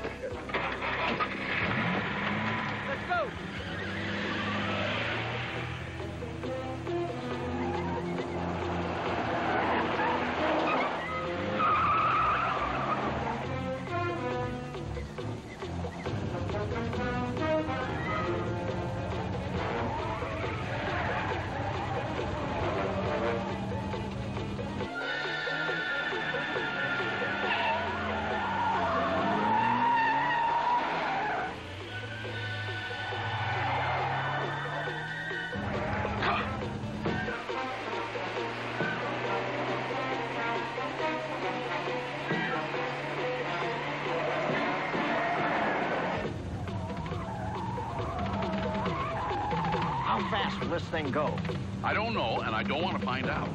Speaker 4: Let's go.
Speaker 2: How fast will this thing go?
Speaker 3: I don't know, and I don't want to find out.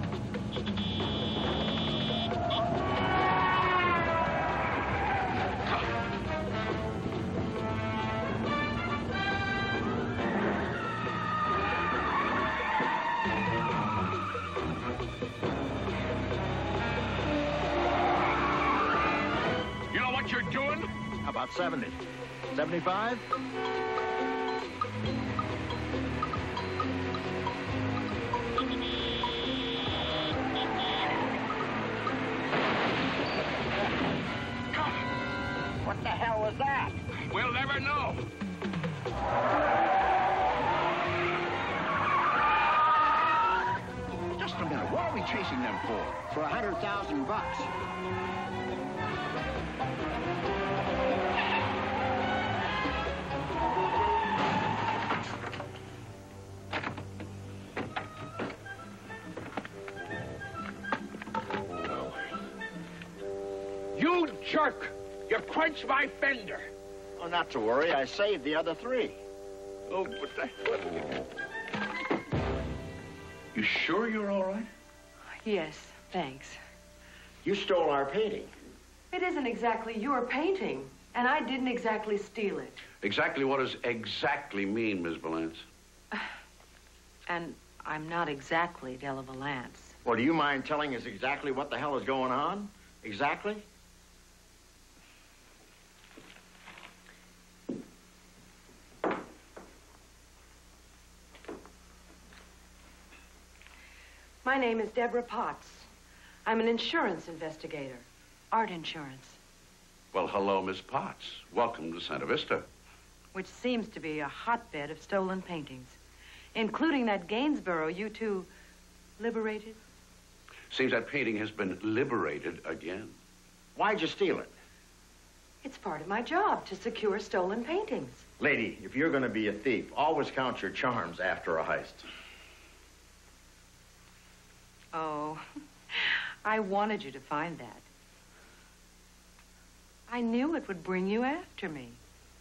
Speaker 3: You know what you're doing?
Speaker 2: About seventy. seventy-five? What the hell was that?
Speaker 3: We'll never know.
Speaker 2: Just a minute. What are we chasing them for? For a hundred thousand bucks.
Speaker 3: You jerk! You crunched my fender.
Speaker 2: Oh, not to worry. I saved the other three.
Speaker 3: Oh, but that... You sure you're all right?
Speaker 4: Yes, thanks.
Speaker 2: You stole our painting.
Speaker 4: It isn't exactly your painting, and I didn't exactly steal it.
Speaker 3: Exactly what does exactly mean, Miss Valance?
Speaker 4: And I'm not exactly Della Valance.
Speaker 2: Well, do you mind telling us exactly what the hell is going on? Exactly?
Speaker 4: My name is Deborah Potts. I'm an insurance investigator. Art insurance.
Speaker 3: Well, hello, Miss Potts. Welcome to Santa Vista.
Speaker 4: Which seems to be a hotbed of stolen paintings. Including that Gainsborough you two liberated.
Speaker 3: Seems that painting has been liberated again.
Speaker 2: Why'd you steal it?
Speaker 4: It's part of my job to secure stolen paintings.
Speaker 2: Lady, if you're going to be a thief, always count your charms after a heist.
Speaker 4: Oh, I wanted you to find that. I knew it would bring you after me.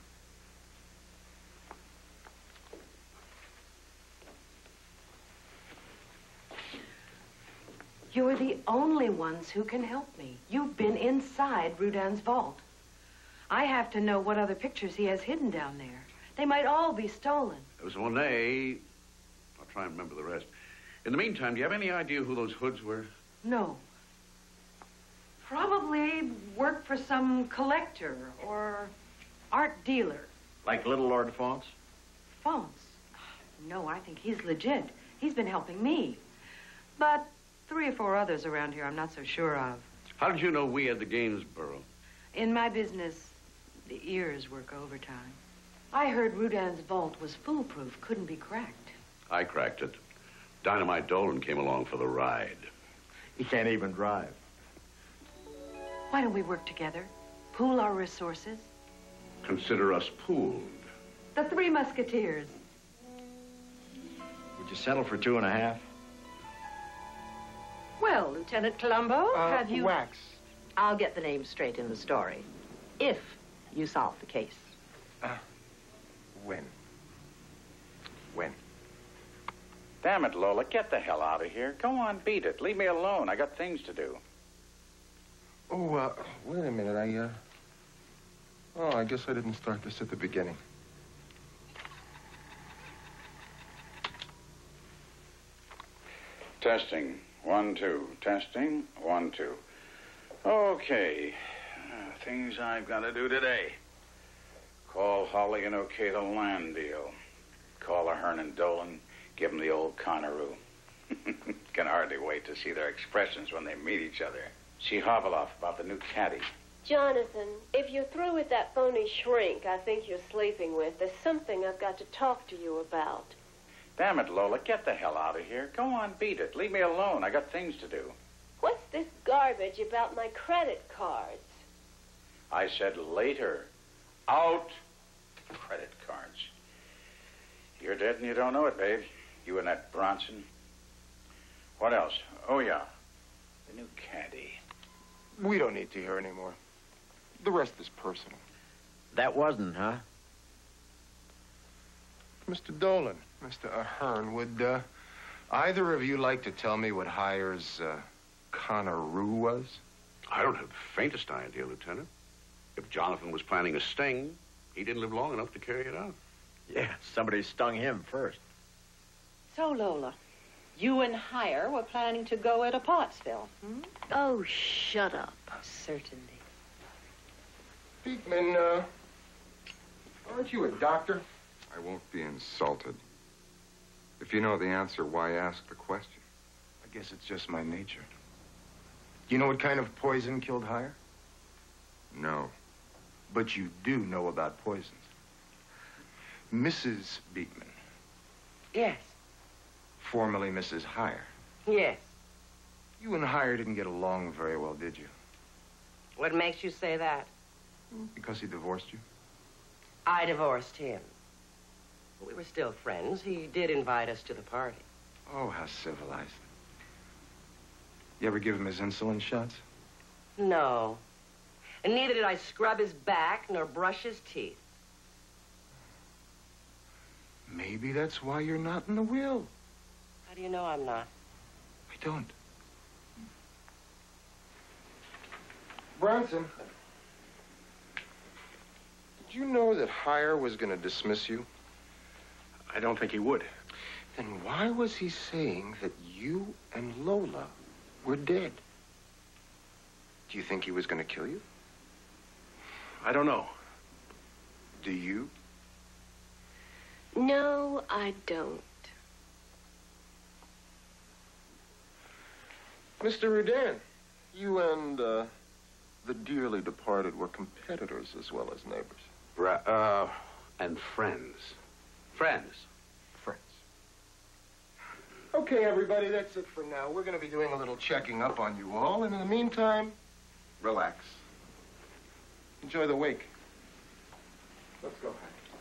Speaker 4: You're the only ones who can help me. You've been inside Rudin's vault. I have to know what other pictures he has hidden down there. They might all be stolen.
Speaker 3: There was Monet. I'll try and remember the rest. In the meantime, do you have any idea who those hoods were?
Speaker 4: No. Probably work for some collector or Art dealer.
Speaker 2: Like Little Lord Faunce?
Speaker 4: Faunce? No, I think he's legit. He's been helping me. But three or four others around here I'm not so sure of.
Speaker 3: How did you know we had the Gainsborough?
Speaker 4: In my business, the ears work overtime. I heard Rudin's vault was foolproof, couldn't be cracked.
Speaker 3: I cracked it. Dynamite Dolan came along for the ride.
Speaker 2: He can't even drive.
Speaker 4: Why don't we work together? Pool our resources?
Speaker 3: Consider us pooled.
Speaker 4: The Three Musketeers.
Speaker 2: Would you settle for two and a half?
Speaker 11: Well, Lieutenant Colombo,
Speaker 26: Uh,
Speaker 11: have you...
Speaker 26: Wax.
Speaker 11: I'll get the name straight in the story. If you solve the case.
Speaker 26: Uh, when? When?
Speaker 6: Damn it, Lola, get the hell out of here. Go on, beat it. Leave me alone. I got things to do.
Speaker 26: Oh, uh, wait a minute. I, uh... Oh, I guess I didn't start this at the beginning.
Speaker 6: Testing. One, two. Testing. One, two. Okay. Uh, things I've got to do today. Call Holly and okay the land deal. Call Ahern and Dolan. Give them the old Conaroo. Can hardly wait to see their expressions when they meet each other. See Haveloff about the new caddy.
Speaker 7: Jonathan, if you're through with that phony shrink I think you're sleeping with, there's something I've got to talk to you about.
Speaker 6: Damn it, Lola, get the hell out of here. Go on, beat it. Leave me alone. I got things to do.
Speaker 7: What's this garbage about my credit cards?
Speaker 6: I said later. Out. Credit cards. You're dead and you don't know it, babe. You and that Bronson. What else? Oh, yeah. The new caddy.
Speaker 26: We don't need to hear anymore. The rest is personal.
Speaker 2: That wasn't, huh?
Speaker 26: Mister Dolan, Mister Ahern, would uh, either of you like to tell me what Heyer's uh, Conaroo was?
Speaker 3: I don't have the faintest idea, Lieutenant. If Jonathan was planning a sting, he didn't live long enough to carry it out.
Speaker 2: Yeah, somebody stung him first.
Speaker 11: So, Lola, you and Heyer were planning to go at a Pottsville, hmm?
Speaker 7: Oh, shut up.
Speaker 11: Certainly.
Speaker 26: Beekman, uh, aren't you a doctor?
Speaker 9: I won't be insulted. If you know the answer, why ask the question?
Speaker 26: I guess it's just my nature. Do you know what kind of poison killed Heyer?
Speaker 9: No.
Speaker 26: But you do know about poisons. Missus Beekman.
Speaker 11: Yes.
Speaker 26: Formerly Missus Heyer.
Speaker 11: Yes.
Speaker 26: You and Heyer didn't get along very well, did you?
Speaker 11: What makes you say that?
Speaker 26: Because he divorced you?
Speaker 10: I divorced him. We were still friends. He did invite us to the party.
Speaker 26: Oh, how civilized. You ever give him his insulin shots?
Speaker 10: No. And neither did I scrub his back nor brush his teeth.
Speaker 26: Maybe that's why you're not in the will.
Speaker 10: How do you know I'm not?
Speaker 26: I don't. Bronson, did you know that Heyer was going to dismiss you?
Speaker 3: I don't think he would.
Speaker 26: Then why was he saying that you and Lola were dead? Do you think he was going to kill you?
Speaker 3: I don't know.
Speaker 26: Do you?
Speaker 7: No, I don't.
Speaker 26: Mister Rudin, you and uh, the dearly departed were competitors as well as neighbors.
Speaker 3: Ra uh, and friends. Friends.
Speaker 26: Friends. Okay, everybody, that's it for now. We're going to be doing a little checking up on you all, and in the meantime, relax. Enjoy the wake. Let's go.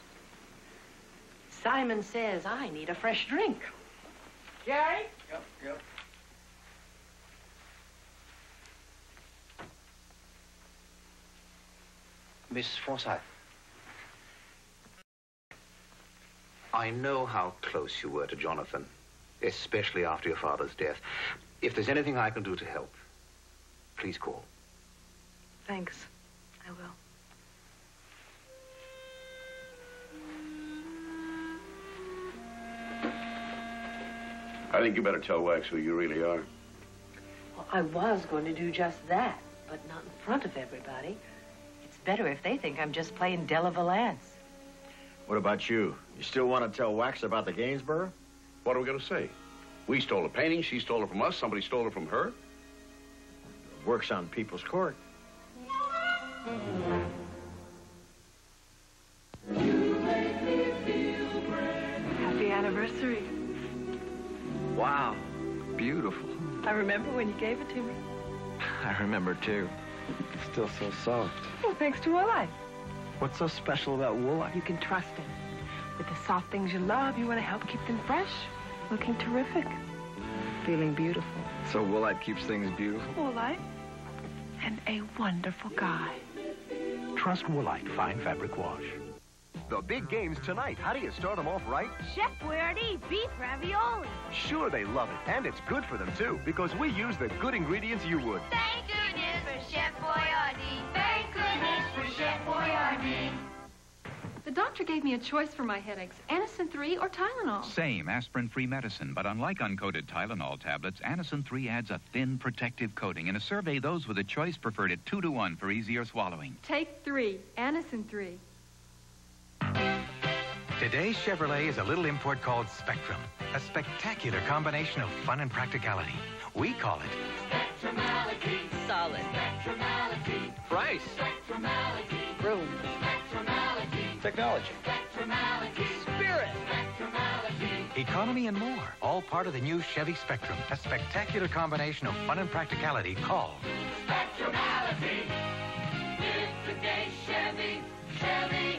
Speaker 11: Simon says I need a fresh drink. Jerry?
Speaker 2: Yep, yep.
Speaker 8: Miss Forsyth. I know how close you were to Jonathan, especially after your father's death. If there's anything I can do to help, please call.
Speaker 4: Thanks. I will.
Speaker 3: I think you better tell Wax who you really are.
Speaker 4: Well, I was going to do just that, but not in front of everybody. It's better if they think I'm just plain Della Valance.
Speaker 12: What about you? You still want to tell Wax about the Gainsborough?
Speaker 3: What are we going to say? We stole a painting, she stole it from us, somebody stole it from her.
Speaker 12: Works on people's court.
Speaker 4: Happy anniversary.
Speaker 12: Wow. Beautiful.
Speaker 4: I remember when you gave it to me.
Speaker 12: I remember, too. It's still so soft.
Speaker 4: Well, thanks to Woolite.
Speaker 12: What's so special about Woolite?
Speaker 4: You can trust him. With the soft things you love, you want to help keep them fresh, looking terrific, feeling beautiful.
Speaker 12: So Woolite keeps things beautiful?
Speaker 4: Woolite. And a wonderful guy.
Speaker 22: Trust Woolite Fine Fabric Wash.
Speaker 13: The big game's tonight. How do you start them off right?
Speaker 15: Chef Boyardee beef ravioli.
Speaker 13: Sure, they love it. And it's good for them, too, because we use the good ingredients you would.
Speaker 15: Thank goodness for Chef Boyardee. Thank goodness for Chef Boyardee.
Speaker 18: The doctor gave me a choice for my headaches, Anacin three or Tylenol.
Speaker 19: Same aspirin-free medicine, but unlike uncoated Tylenol tablets, Anacin three adds a thin protective coating. In a survey, those with a choice preferred it two to one for easier swallowing.
Speaker 18: Take three, Anacin three.
Speaker 24: Today's Chevrolet is a little import called Spectrum, a spectacular combination of fun and practicality. We call it
Speaker 15: Spectrumality. Solid. Spectrumality.
Speaker 24: Price.
Speaker 15: Spectrumality.
Speaker 24: Room.
Speaker 15: Spectrumality.
Speaker 24: Technology.
Speaker 15: Spectrumality. Spirit. Spectrumality.
Speaker 24: Economy and more, all part of the new Chevy Spectrum, a spectacular combination of fun and practicality called
Speaker 15: Spectrumality. It's a gay Chevy. Chevy.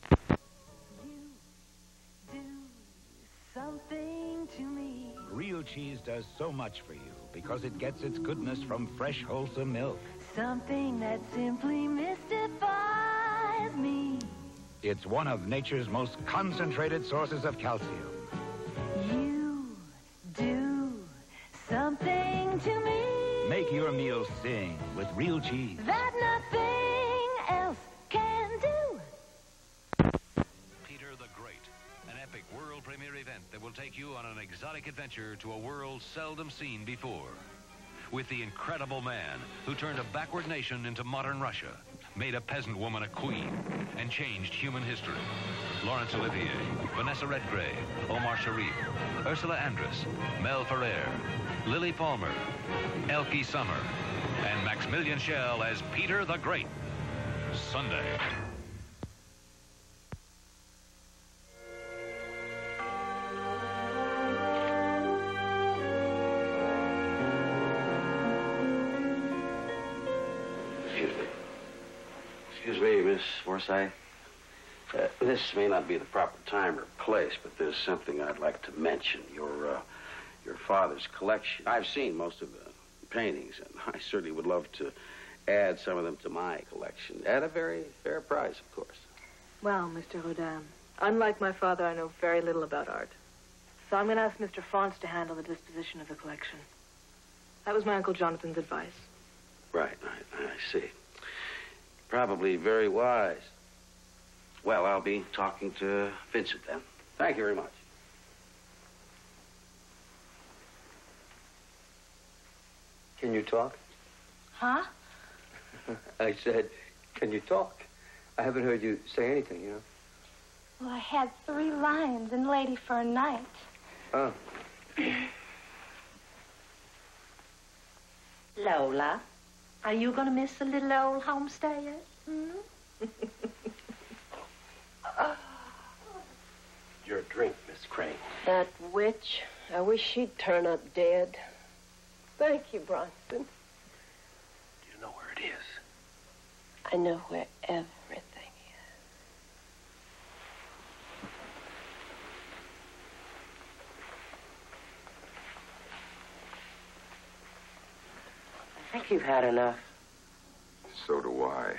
Speaker 16: Something to me.
Speaker 22: Real cheese does so much for you because it gets its goodness from fresh, wholesome milk.
Speaker 16: Something that simply mystifies me.
Speaker 22: It's one of nature's most concentrated sources of calcium.
Speaker 16: You do something to me.
Speaker 22: Make your meal sing with real cheese.
Speaker 16: That nothing else can do.
Speaker 1: Peter the Great, an epic world premiere event that will take you on an exotic adventure to a world seldom seen before. With the incredible man who turned a backward nation into modern Russia, made a peasant woman a queen, and changed human history. Laurence Olivier, Vanessa Redgrave, Omar Sharif, Ursula Andress, Mel Ferrer, Lily Palmer, Elke Summer, and Maximilian Schell as Peter the Great. Sunday.
Speaker 3: Excuse me, Miss Forsythe. Uh, this may not be the proper time or place, but there's something I'd like to mention. Your, uh, your father's collection. I've seen most of the paintings, and I certainly would love to add some of them to my collection at a very fair price, of course.
Speaker 20: Well, Mister Rodin, unlike my father, I know very little about art. So I'm going to ask Mister Fonce to handle the disposition of the collection. That was my Uncle Jonathan's advice.
Speaker 3: Right, right, I see. Probably very wise. Well, I'll be talking to Vincent then. Thank you very much.
Speaker 27: Can you talk?
Speaker 20: Huh?
Speaker 27: I said, can you talk? I haven't heard you say anything, you know.
Speaker 15: Well, I had three lines in Lady for a Night.
Speaker 27: Oh.
Speaker 11: Lola, are you going to miss the little old homestead? Hmm?
Speaker 10: Your drink, Miss Crane.
Speaker 7: That witch. I wish she'd turn up dead. Thank you, Bronson.
Speaker 10: Do you know where it is?
Speaker 7: I know where everything is.
Speaker 10: I think you've had enough.
Speaker 9: So do I.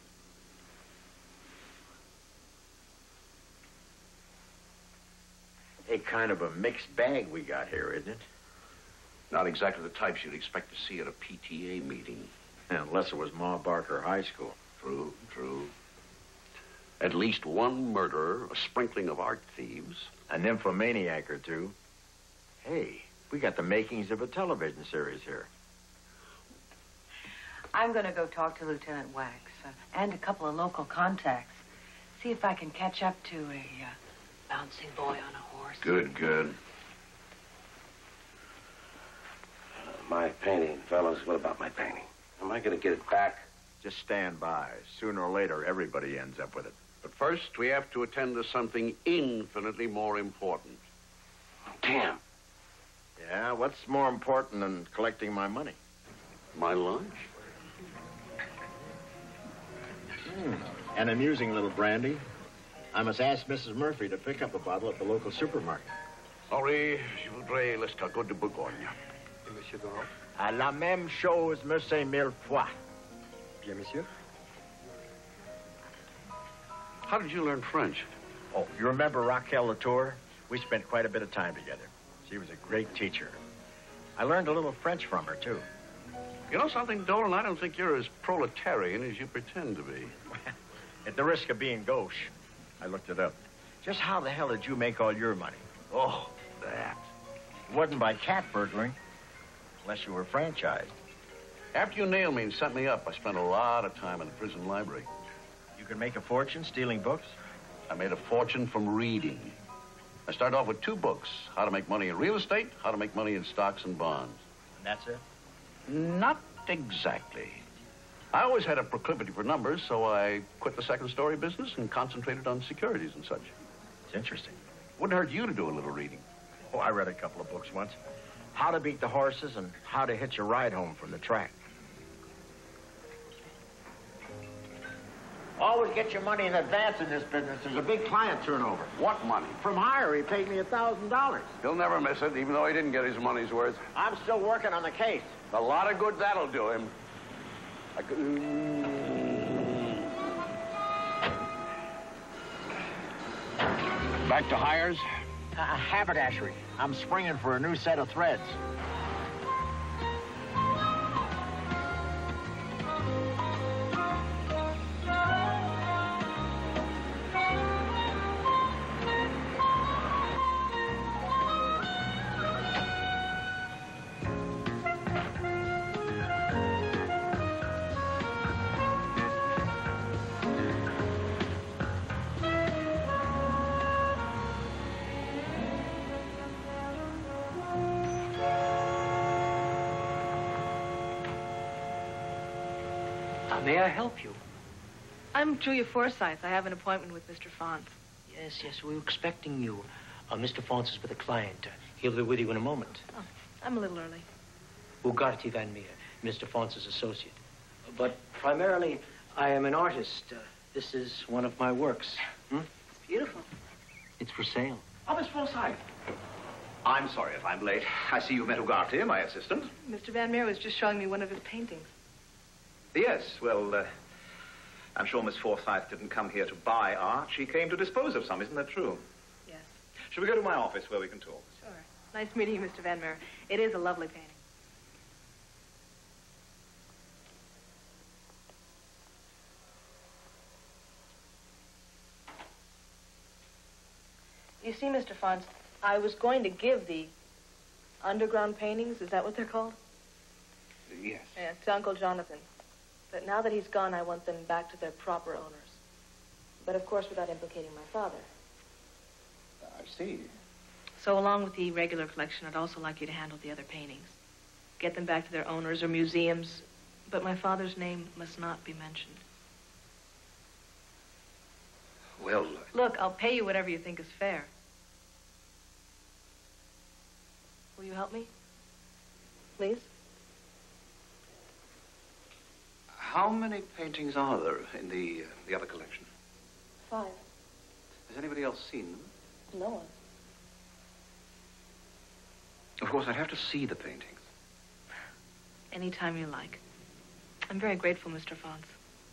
Speaker 12: A kind of a mixed bag we got here, isn't it?
Speaker 3: Not exactly the types you'd expect to see at a P T A meeting.
Speaker 12: Unless it was Ma Barker High School.
Speaker 3: True, true. At least one murderer, a sprinkling of art thieves.
Speaker 12: A nymphomaniac or two. Hey, we got the makings of a television series here.
Speaker 4: I'm going to go talk to Lieutenant Wax. uh, and a couple of local contacts. See if I can catch up to a uh, bouncing boy on a horse.
Speaker 3: Good, good.
Speaker 8: Uh, my painting, fellas. What about my painting? Am I going to get it back?
Speaker 12: Just stand by. Sooner or later, everybody ends up with it.
Speaker 3: But first, we have to attend to something infinitely more important.
Speaker 8: Damn.
Speaker 12: Yeah, what's more important than collecting my money?
Speaker 3: My lunch?
Speaker 12: Hmm. An amusing little brandy. I must ask Missus Murphy to pick up a bottle at the local supermarket.
Speaker 3: Sorry, je voudrais l'escargot de Bourgogne.
Speaker 12: Et Monsieur Doran? À la même chose, monsieur mille fois. Bien, monsieur.
Speaker 3: How did you learn French?
Speaker 12: Oh, you remember Raquel Latour? We spent quite a bit of time together. She was a great teacher. I learned a little French from her, too.
Speaker 3: You know something, Dolan? I don't think you're as proletarian as you pretend to be.
Speaker 12: At the risk of being gauche, I looked it up. Just how the hell did you make all your money?
Speaker 3: Oh, that.
Speaker 12: It wasn't by cat burgling, unless you were franchised.
Speaker 3: After you nailed me and sent me up, I spent a lot of time in the prison library.
Speaker 12: You can make a fortune stealing books?
Speaker 3: I made a fortune from reading. I started off with two books, How to Make Money in Real Estate, How to Make Money in Stocks and Bonds.
Speaker 12: And that's it?
Speaker 3: Not exactly. I always had a proclivity for numbers, so I quit the second story business and concentrated on securities and such.
Speaker 12: It's interesting.
Speaker 3: Wouldn't hurt you to do a little reading.
Speaker 12: Oh, I read a couple of books once. How to Beat the Horses and How to Hitch a Ride Home from the Track. Always get your money in advance in this business. There's a big client turnover.
Speaker 3: What money?
Speaker 12: From Hire, he paid me a thousand dollars.
Speaker 3: He'll never miss it, even though he didn't get his money's worth.
Speaker 12: I'm still working on the case.
Speaker 3: A lot of good that'll do him. I could... Back to hires?
Speaker 12: Uh, haberdashery. I'm springing for a new set of threads.
Speaker 5: May I help you?
Speaker 20: I'm Julia Forsythe. I have an appointment with Mister Fonz.
Speaker 5: Yes, yes, we were expecting you. Uh, Mister Fonz is with a client. Uh, he'll be with you in a moment.
Speaker 20: Oh, I'm a little early.
Speaker 5: Ugarte Van Meer, Mister Fonz's associate. But primarily, I am an artist. Uh, this is one of my works. Hmm?
Speaker 20: It's beautiful.
Speaker 5: It's for sale.
Speaker 6: Oh, Miss Forsythe. I'm sorry if I'm late. I see you met Ugarte, my assistant.
Speaker 20: Mister Van Meer was just showing me one of his paintings.
Speaker 6: Yes, well, uh, I'm sure Miss Forsythe didn't come here to buy art. She came to dispose of some, isn't that true?
Speaker 20: Yes.
Speaker 6: Shall we go to my office where we can talk?
Speaker 20: Sure. Nice meeting you, Mister Van Meer. It is a lovely painting. You see, Mister Fonz, I was going to give the underground paintings, is that what they're called?
Speaker 6: Yes.
Speaker 20: Yes, to Uncle Jonathan. But now that he's gone, I want them back to their proper owners. But of course, without implicating my father.
Speaker 6: I see.
Speaker 20: So along with the regular collection, I'd also like you to handle the other paintings. Get them back to their owners or museums. But my father's name must not be mentioned.
Speaker 6: Well...
Speaker 20: Look, I'll pay you whatever you think is fair. Will you help me? Please?
Speaker 6: How many paintings are there in the, uh, the other collection?
Speaker 20: Five.
Speaker 6: Has anybody else seen them?
Speaker 20: No one.
Speaker 6: Of course, I'd have to see the paintings.
Speaker 20: Anytime you like. I'm very grateful, Mister Fonz.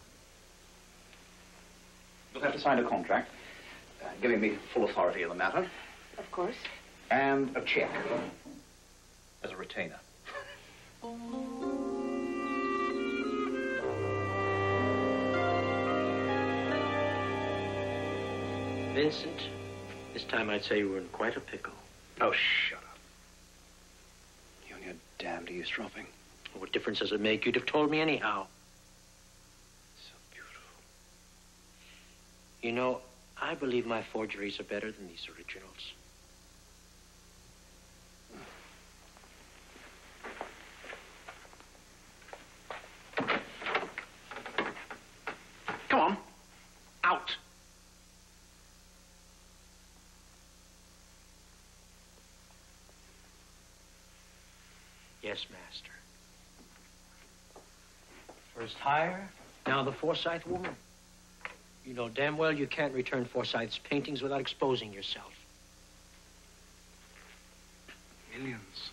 Speaker 6: You'll have to sign a contract, uh, giving me full authority in the matter.
Speaker 20: Of course.
Speaker 6: And a check as a retainer.
Speaker 5: Vincent, this time I'd say you were in quite a pickle.
Speaker 6: Oh, shut up. You and your damned eavesdropping.
Speaker 5: What difference does it make? You'd have told me anyhow.
Speaker 6: So beautiful.
Speaker 5: You know, I believe my forgeries are better than these originals.
Speaker 8: Come on. Out.
Speaker 5: Yes, master. First hire, now the Forsyth woman. You know damn well you can't return Forsyth's paintings without exposing yourself.
Speaker 8: Millions.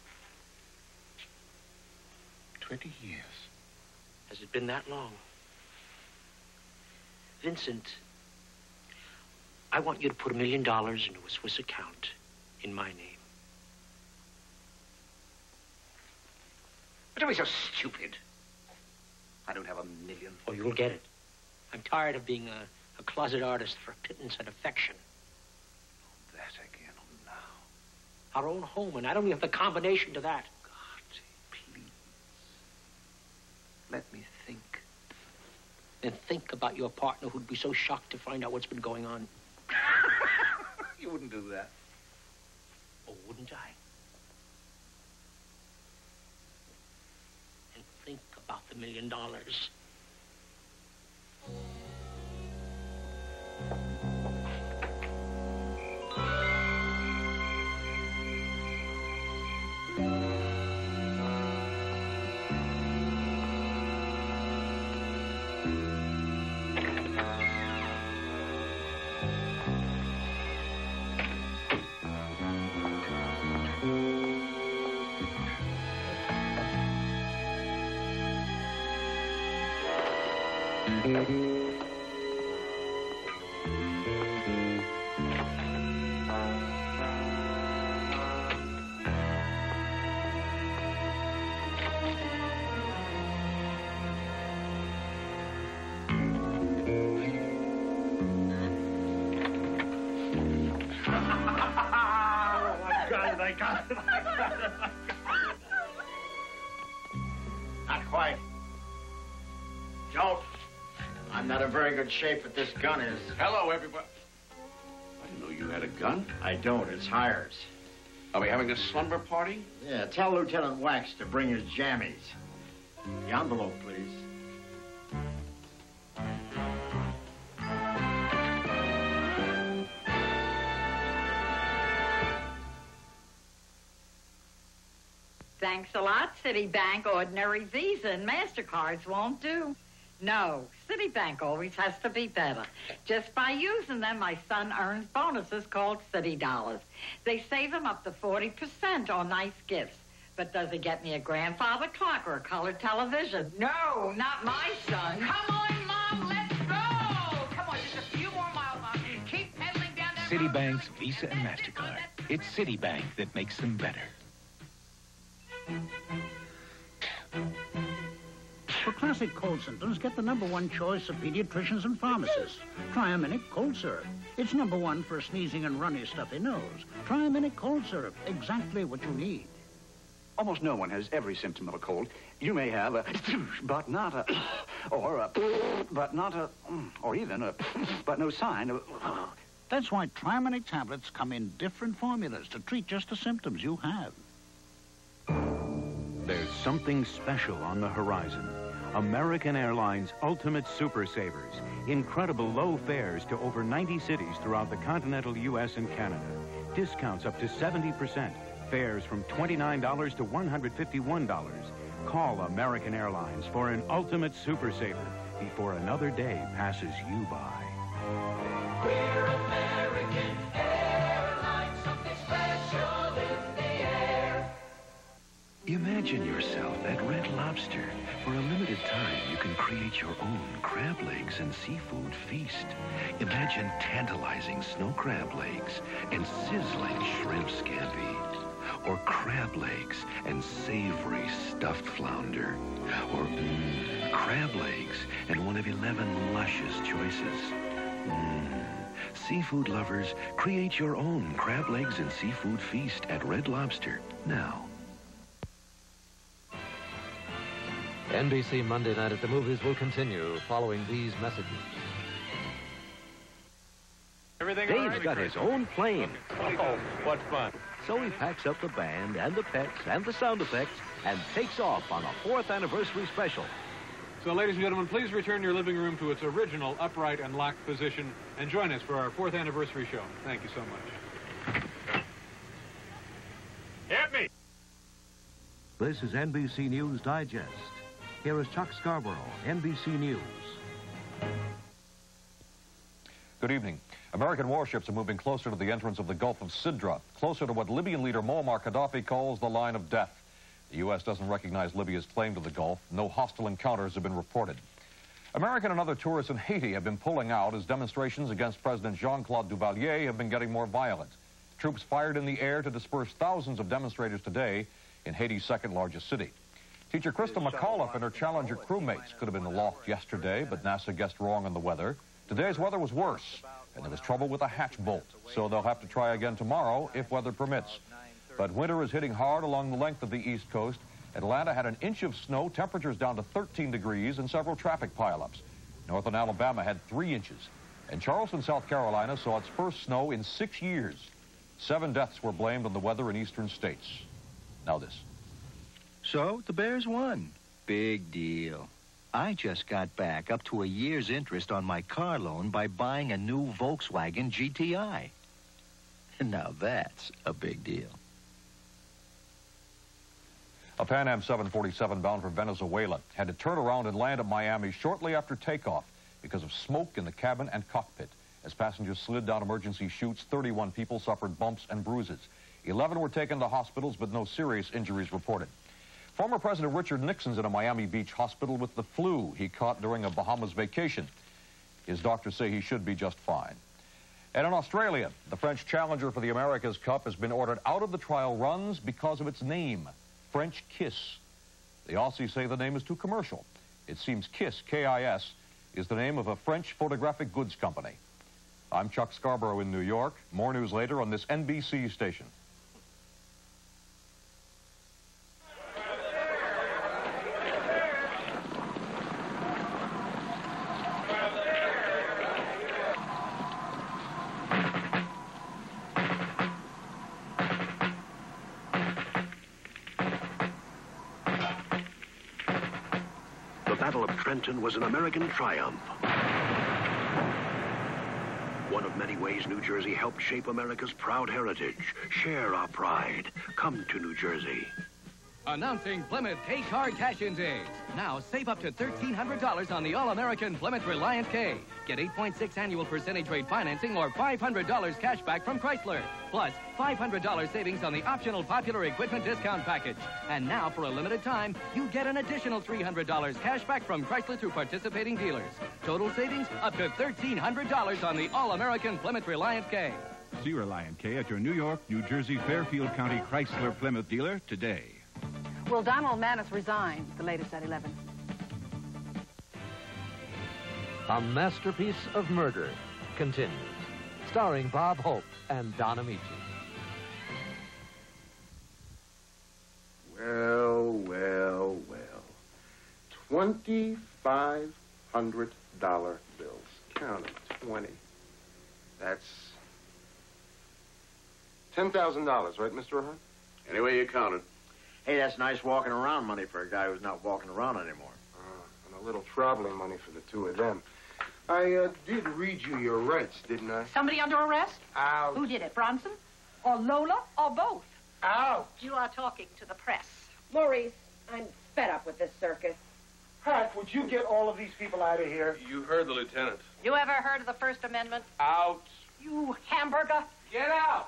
Speaker 8: Twenty years.
Speaker 5: Has it been that long? Vincent, I want you to put a million dollars into a Swiss account in my name.
Speaker 8: Don't be so stupid. I don't have a million.
Speaker 5: Oh, you'll get it. I'm tired of being a, a closet artist for pittance and affection.
Speaker 8: That again, oh, now.
Speaker 5: Our own home, and I don't even have the combination to that.
Speaker 8: Please. Let me think.
Speaker 5: Then think about your partner who'd be so shocked to find out what's been going on.
Speaker 8: You wouldn't do that.
Speaker 5: Oh, wouldn't I? And think about the million dollars.
Speaker 8: I got it. Not quite. Jolt, I'm not in very good shape, but this gun is.
Speaker 3: Hello, everybody. I didn't know you had a gun.
Speaker 8: I don't. It's Hires.
Speaker 3: Are we having a slumber party?
Speaker 8: Yeah, tell Lieutenant Wax to bring his jammies. The envelope, please.
Speaker 2: Thanks a lot, Citibank. Ordinary Visa and MasterCards won't do. No, Citibank always has to be better. Just by using them, my son earns bonuses called Citi Dollars. They save him up to forty percent on nice gifts. But does he get me a grandfather clock or a color television? No, not my son. Come on, Mom, let's go! Come on, just a few more miles, Mom. Keep pedaling down that
Speaker 14: Citibank's Visa and MasterCard. It's Citibank that makes them better.
Speaker 17: For classic cold symptoms, get the number one choice of pediatricians and pharmacists. Triaminic Cold Syrup. It's number one for sneezing and runny, stuffy nose. Triaminic Cold Syrup. Exactly what you need.
Speaker 21: Almost no one has every symptom of a cold. You may have a but not a, or a but not a, or even a but no sign of.
Speaker 17: That's why Triaminic tablets come in different formulas to treat just the symptoms you have.
Speaker 23: There's something special on the horizon. American Airlines Ultimate Super Savers. Incredible low fares to over ninety cities throughout the continental U S and Canada. Discounts up to seventy percent. Fares from twenty-nine dollars to one hundred fifty-one dollars. Call American Airlines for an Ultimate Super Saver before another day passes you by.
Speaker 15: We're American Airlines, something special in the air.
Speaker 25: Imagine yourself at Red Lobster. For a limited time, you can create your own crab legs and seafood feast. Imagine tantalizing snow crab legs and sizzling shrimp scampi. Or crab legs and savory stuffed flounder. Or mm, crab legs and one of eleven luscious choices. Mm. Seafood lovers, create your own crab legs and seafood feast at Red Lobster now.
Speaker 26: N B C Monday Night at the Movies will continue following these messages.
Speaker 13: everything all
Speaker 16: Dave's
Speaker 13: right?
Speaker 16: got his own plane.
Speaker 13: Oh, what fun.
Speaker 16: So he packs up the band and the pets and the sound effects and takes off on a fourth anniversary special.
Speaker 13: So, ladies and gentlemen, please return your living room to its original upright and locked position and join us for our fourth anniversary show. Thank you so much. Hit me!
Speaker 23: This is N B C News Digest. Here is Chuck Scarborough, N B C News.
Speaker 18: Good evening. American warships are moving closer to the entrance of the Gulf of Sidra, closer to what Libyan leader Muammar Gaddafi calls the line of death. The U S doesn't recognize Libya's claim to the Gulf. No hostile encounters have been reported. American and other tourists in Haiti have been pulling out as demonstrations against President Jean-Claude Duvalier have been getting more violent. Troops fired in the air to disperse thousands of demonstrators today in Haiti's second largest city. Teacher Krista McAuliffe and her Challenger crewmates could have been aloft yesterday, but NASA guessed wrong on the weather. Today's weather was worse, and there was trouble with a hatch bolt, so they'll have to try again tomorrow if weather permits. But winter is hitting hard along the length of the East Coast. Atlanta had an inch of snow, temperatures down to thirteen degrees, and several traffic pileups. Northern Alabama had three inches. And Charleston, South Carolina saw its first snow in six years. Seven deaths were blamed on the weather in eastern states. Now this.
Speaker 19: So, the Bears won. Big deal. I just got back up to a year's interest on my car loan by buying a new Volkswagen G T I. Now that's a big deal.
Speaker 18: A Pan Am seven forty-seven bound for Venezuela had to turn around and land at Miami shortly after takeoff because of smoke in the cabin and cockpit. As passengers slid down emergency chutes, thirty-one people suffered bumps and bruises. eleven were taken to hospitals, but no serious injuries reported. Former President Richard Nixon's in a Miami Beach hospital with the flu he caught during a Bahamas vacation. His doctors say he should be just fine. And in Australia, the French challenger for the America's Cup has been ordered out of the trial runs because of its name, French Kiss. The Aussies say the name is too commercial. It seems Kiss, K I S, is the name of a French photographic goods company. I'm Chuck Scarborough in New York. More news later on this N B C station.
Speaker 22: The Battle of Trenton was an American triumph. One of many ways New Jersey helped shape America's proud heritage. Share our pride. Come to New Jersey.
Speaker 24: Announcing Plymouth K-Car Cash-In Days. Now save up to thirteen hundred dollars on the all-American Plymouth Reliant K. Get eight point six annual percentage rate financing or five hundred dollars cash back from Chrysler. Plus, five hundred dollars savings on the optional popular equipment discount package. And now, for a limited time, you get an additional three hundred dollars cash back from Chrysler through participating dealers. Total savings up to thirteen hundred dollars on the all-American Plymouth Reliant K.
Speaker 23: See Reliant K at your New York, New Jersey, Fairfield County Chrysler Plymouth dealer today.
Speaker 11: Will Donald Mannis resign? The latest at eleven.
Speaker 26: A Masterpiece of Murder continues, starring Bob Hope and Don Amici.
Speaker 28: Well, well, well. Twenty-five hundred dollar bills. Count them. Twenty. That's ten thousand dollars, right, Mister O'Hearn?
Speaker 6: Any way you count it.
Speaker 12: Hey, that's nice walking around money for a guy who's not walking around anymore.
Speaker 28: Uh, and a little traveling money for the two of them. I uh, did read you your rights, didn't I?
Speaker 11: Somebody under arrest?
Speaker 28: Ouch.
Speaker 11: Who did it, Bronson? Or Lola? Or both?
Speaker 28: Ouch.
Speaker 11: You are talking to the press.
Speaker 10: Maurice, I'm fed up with this circus.
Speaker 28: Hank, would you get all of these people out of here?
Speaker 29: You heard the lieutenant.
Speaker 11: You ever heard of the First Amendment?
Speaker 28: Out.
Speaker 11: You hamburger.
Speaker 28: Get out.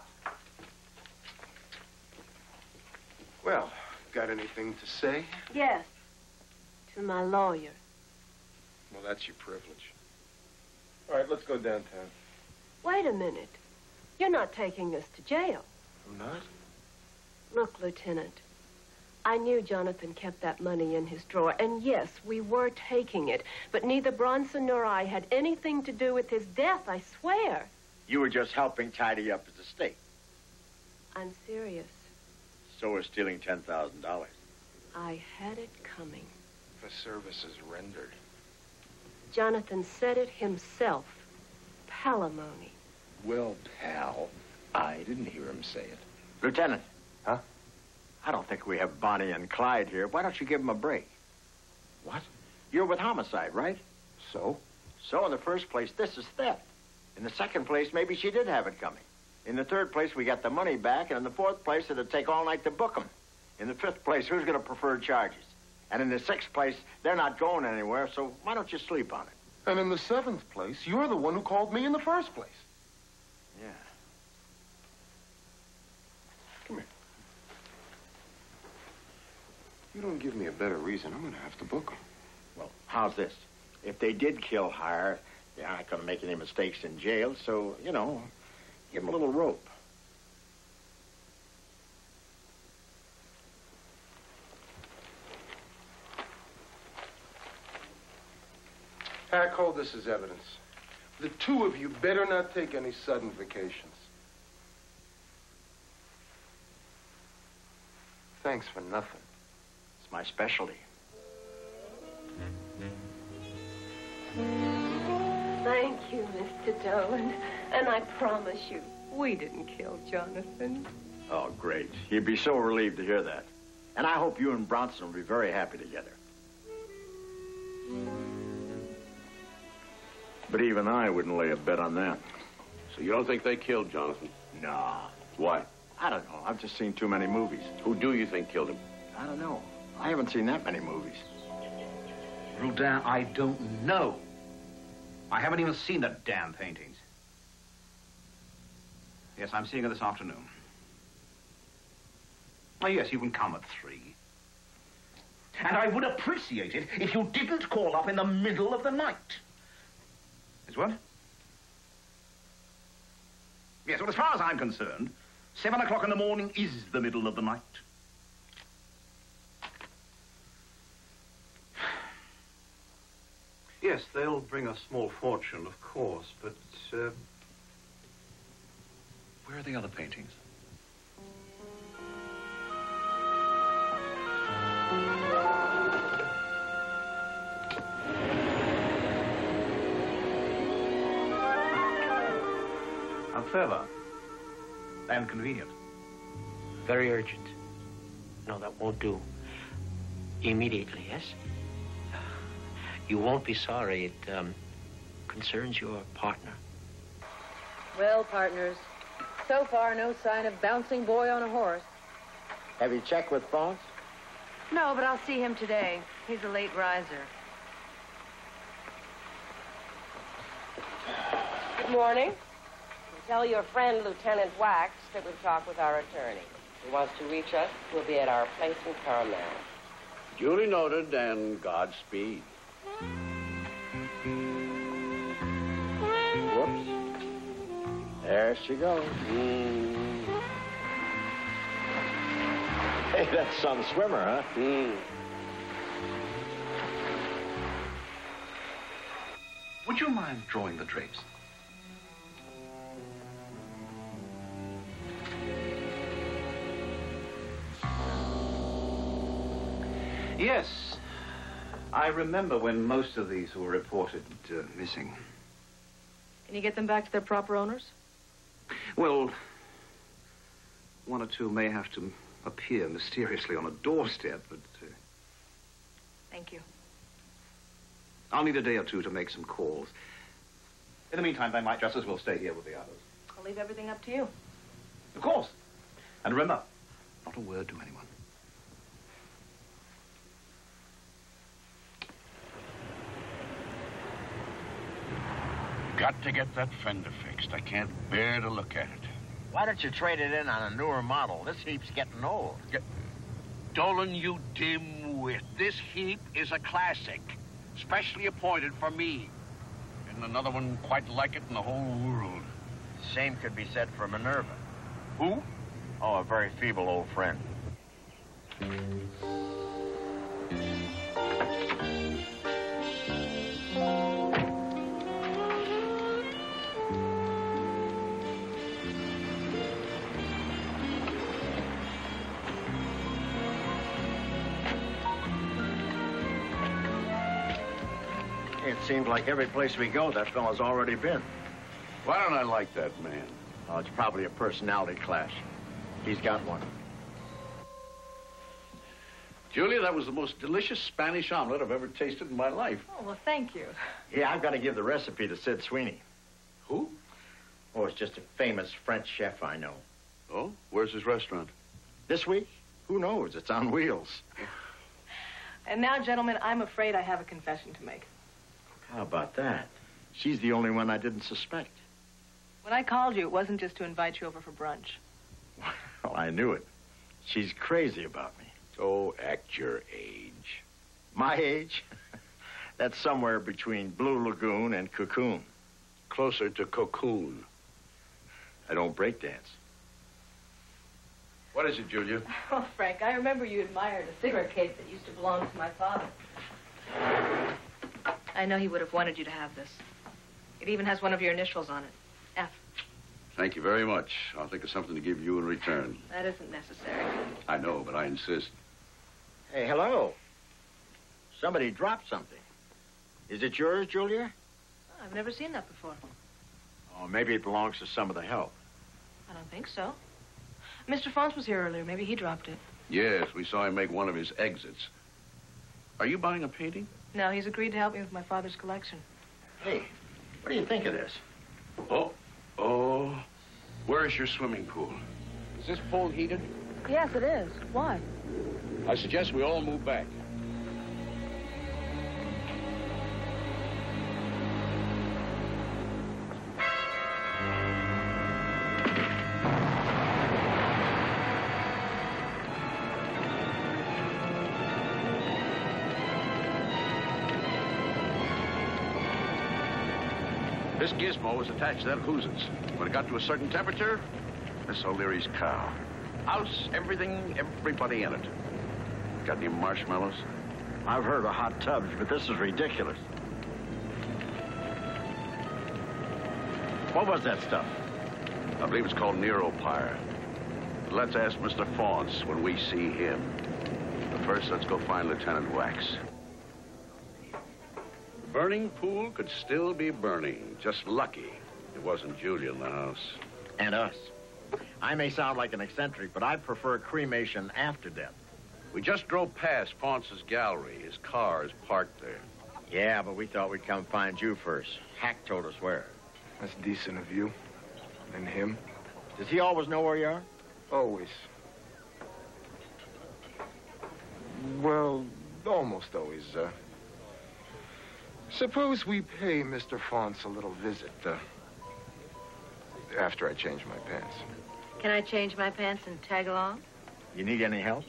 Speaker 28: Well, got anything to say?
Speaker 7: Yes. To my lawyer.
Speaker 28: Well, that's your privilege. All right, let's go downtown.
Speaker 7: Wait a minute. You're not taking us to jail.
Speaker 28: I'm not?
Speaker 7: Look, Lieutenant, I knew Jonathan kept that money in his drawer, and yes, we were taking it, but neither Bronson nor I had anything to do with his death, I swear.
Speaker 12: You were just helping tidy up his estate.
Speaker 7: I'm serious.
Speaker 12: So we're stealing ten thousand dollars.
Speaker 7: I had it coming.
Speaker 28: For services rendered.
Speaker 7: Jonathan said it himself. Palimony.
Speaker 12: Well, pal, I didn't hear him say it. Lieutenant.
Speaker 18: Huh?
Speaker 12: I don't think we have Bonnie and Clyde here. Why don't you give them a break?
Speaker 18: What?
Speaker 12: You're with homicide, right?
Speaker 18: So?
Speaker 12: So, in the first place, this is theft. In the second place, maybe she did have it coming. In the third place, we got the money back. And in the fourth place, it'd take all night to book them. In the fifth place, who's going to prefer charges? And in the sixth place, they're not going anywhere, so why don't you sleep on it?
Speaker 28: And in the seventh place, you're the one who called me in the first place.
Speaker 12: Yeah.
Speaker 28: Come here. You don't give me a better reason, I'm going to have to book them.
Speaker 12: Well, how's this? If they did kill Hire, they're not going to make any mistakes in jail, so, you know, give them a little rope.
Speaker 28: Hack, hold this as evidence. The two of you better not take any sudden vacations. Thanks for nothing.
Speaker 12: It's my specialty.
Speaker 7: Thank you, Mister Dolan. And I promise you, we didn't kill Jonathan.
Speaker 12: Oh, great. He'd be so relieved to hear that. And I hope you and Bronson will be very happy together. But even I wouldn't lay a bet on that.
Speaker 1: So you don't think they killed Jonathan?
Speaker 12: Nah.
Speaker 1: Why?
Speaker 12: I don't know. I've just seen too many movies.
Speaker 1: Who do you think killed him?
Speaker 12: I don't know. I haven't seen that many movies.
Speaker 6: Rudin, I don't know. I haven't even seen the damn paintings. Yes, I'm seeing her this afternoon. Oh, yes, you can come at three. And I would appreciate it if you didn't call up in the middle of the night. Is what? Yes, well, as far as I'm concerned, seven o'clock in the morning is the middle of the night.
Speaker 1: Yes, they'll bring a small fortune, of course, but, uh...
Speaker 18: Where are the other paintings?
Speaker 6: How clever. And convenient.
Speaker 10: Very urgent. No, that won't do. Immediately, yes? You won't be sorry. It um, concerns your partner.
Speaker 11: Well, partners, so far no sign of bouncing boy on a horse.
Speaker 12: Have you checked with Faunce?
Speaker 11: No, but I'll see him today. He's a late riser.
Speaker 10: Good morning. Tell your friend, Lieutenant Wax, that we've talked with our attorney. If he wants to reach us, we'll be at our place in Carmel.
Speaker 1: Duly noted, and Godspeed.
Speaker 12: Whoops. There she goes.
Speaker 1: Mm.
Speaker 12: Hey, that's some swimmer, huh?
Speaker 1: Mm.
Speaker 6: Would you mind drawing the drapes? Yes. I remember when most of these were reported uh, missing.
Speaker 11: Can you get them back to their proper owners?
Speaker 6: Well, one or two may have to appear mysteriously on a doorstep, but... Uh,
Speaker 11: Thank you.
Speaker 6: I'll need a day or two to make some calls. In the meantime, they might just as well stay here with the others.
Speaker 11: I'll leave everything up to you.
Speaker 6: Of course. And remember, not a word to anyone.
Speaker 3: Got to get that fender fixed. I can't bear to look at it.
Speaker 12: Why don't you trade it in on a newer model? This heap's getting old.
Speaker 3: Get... Dolan, you dim-wit. This heap is a classic. Specially appointed for me. And another one quite like it in the whole world.
Speaker 12: Same could be said for Minerva.
Speaker 3: Who?
Speaker 12: Oh, a very feeble old friend. It seems like every place we go, that fellow's already been. Why don't I like that man? Oh, it's probably a personality clash. He's got one.
Speaker 3: Julia, that was the most delicious Spanish omelet I've ever tasted in my life.
Speaker 11: Oh, well, thank you.
Speaker 12: Yeah, I've got to give the recipe to Sid Sweeney.
Speaker 3: Who?
Speaker 12: Oh, it's just a famous French chef I know.
Speaker 3: Oh? Where's his restaurant?
Speaker 12: This week? Who knows? It's on wheels.
Speaker 2: And now, gentlemen, I'm afraid I have a confession to make.
Speaker 12: How about that? She's the only one I didn't suspect.
Speaker 2: When I called you, it wasn't just to invite you over for brunch.
Speaker 12: Well, I knew it. She's crazy about me.
Speaker 3: Oh, act your age.
Speaker 12: My age? That's somewhere between Blue Lagoon and Cocoon.
Speaker 3: Closer to Cocoon.
Speaker 12: I don't break dance.
Speaker 3: What is it, Julia?
Speaker 2: Oh, Frank, I remember you admired a cigarette case that used to belong to my father. I know he would have wanted you to have this. It even has one of your initials on it. F.
Speaker 3: Thank you very much. I'll think of something to give you in return.
Speaker 2: That isn't necessary.
Speaker 3: I know, but I insist.
Speaker 12: Hey, hello. Somebody dropped something. Is it yours, Julia?
Speaker 2: Oh, I've never seen that before.
Speaker 12: Oh, maybe it belongs to some of the help.
Speaker 2: I don't think so. Mister Fons was here earlier. Maybe he dropped it.
Speaker 3: Yes, we saw him make one of his exits. Are you buying a painting?
Speaker 2: No, he's agreed to help me with my father's collection.
Speaker 12: Hey, what do you think of this?
Speaker 3: Oh, oh. Where's your swimming pool? Is this pool heated?
Speaker 2: Yes, it is. Why?
Speaker 3: I suggest we all move back. This gizmo was attached to that Hoosens. When it got to a certain temperature, Miss O'Leary's cow. House, everything, everybody in it. Got any marshmallows?
Speaker 12: I've heard of hot tubs, but this is ridiculous. What was that stuff?
Speaker 3: I believe it's called Neuropire. But let's ask Mister Fons when we see him. But first, let's go find Lieutenant Wax. The burning pool could still be burning. Just lucky it wasn't Julia in the house.
Speaker 12: And us. I may sound like an eccentric, but I prefer cremation after death.
Speaker 3: We just drove past Fonce's gallery. His car is parked there.
Speaker 12: Yeah, but we thought we'd come find you first. Hack told us where.
Speaker 28: That's decent of you. And him.
Speaker 12: Does he always know where you are?
Speaker 28: Always. Well, almost always, uh... Suppose we pay Mister Fons a little visit, uh... after I change my pants.
Speaker 2: Can I change my pants and tag along?
Speaker 12: You need any help?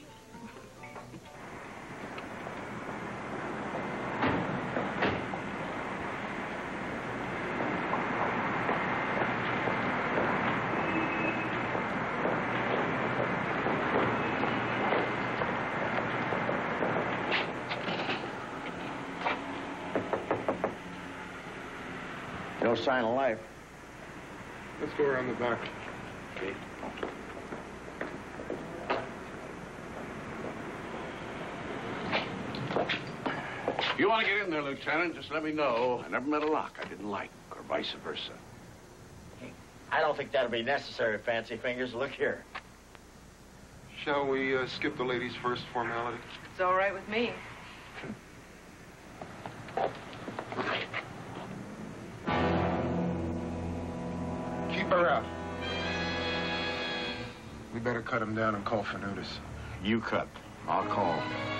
Speaker 12: No sign of life.
Speaker 28: Let's go around the back.
Speaker 3: Okay. If you want to get in there, Lieutenant, just let me know. I never met a lock I didn't like, or vice versa.
Speaker 12: I don't think that'll be necessary, Fancy Fingers. Look here.
Speaker 28: Shall we uh, skip the ladies' first formality?
Speaker 2: It's all right with me.
Speaker 28: Keep her out. We better cut him down and call for notice.
Speaker 12: You cut. I'll call.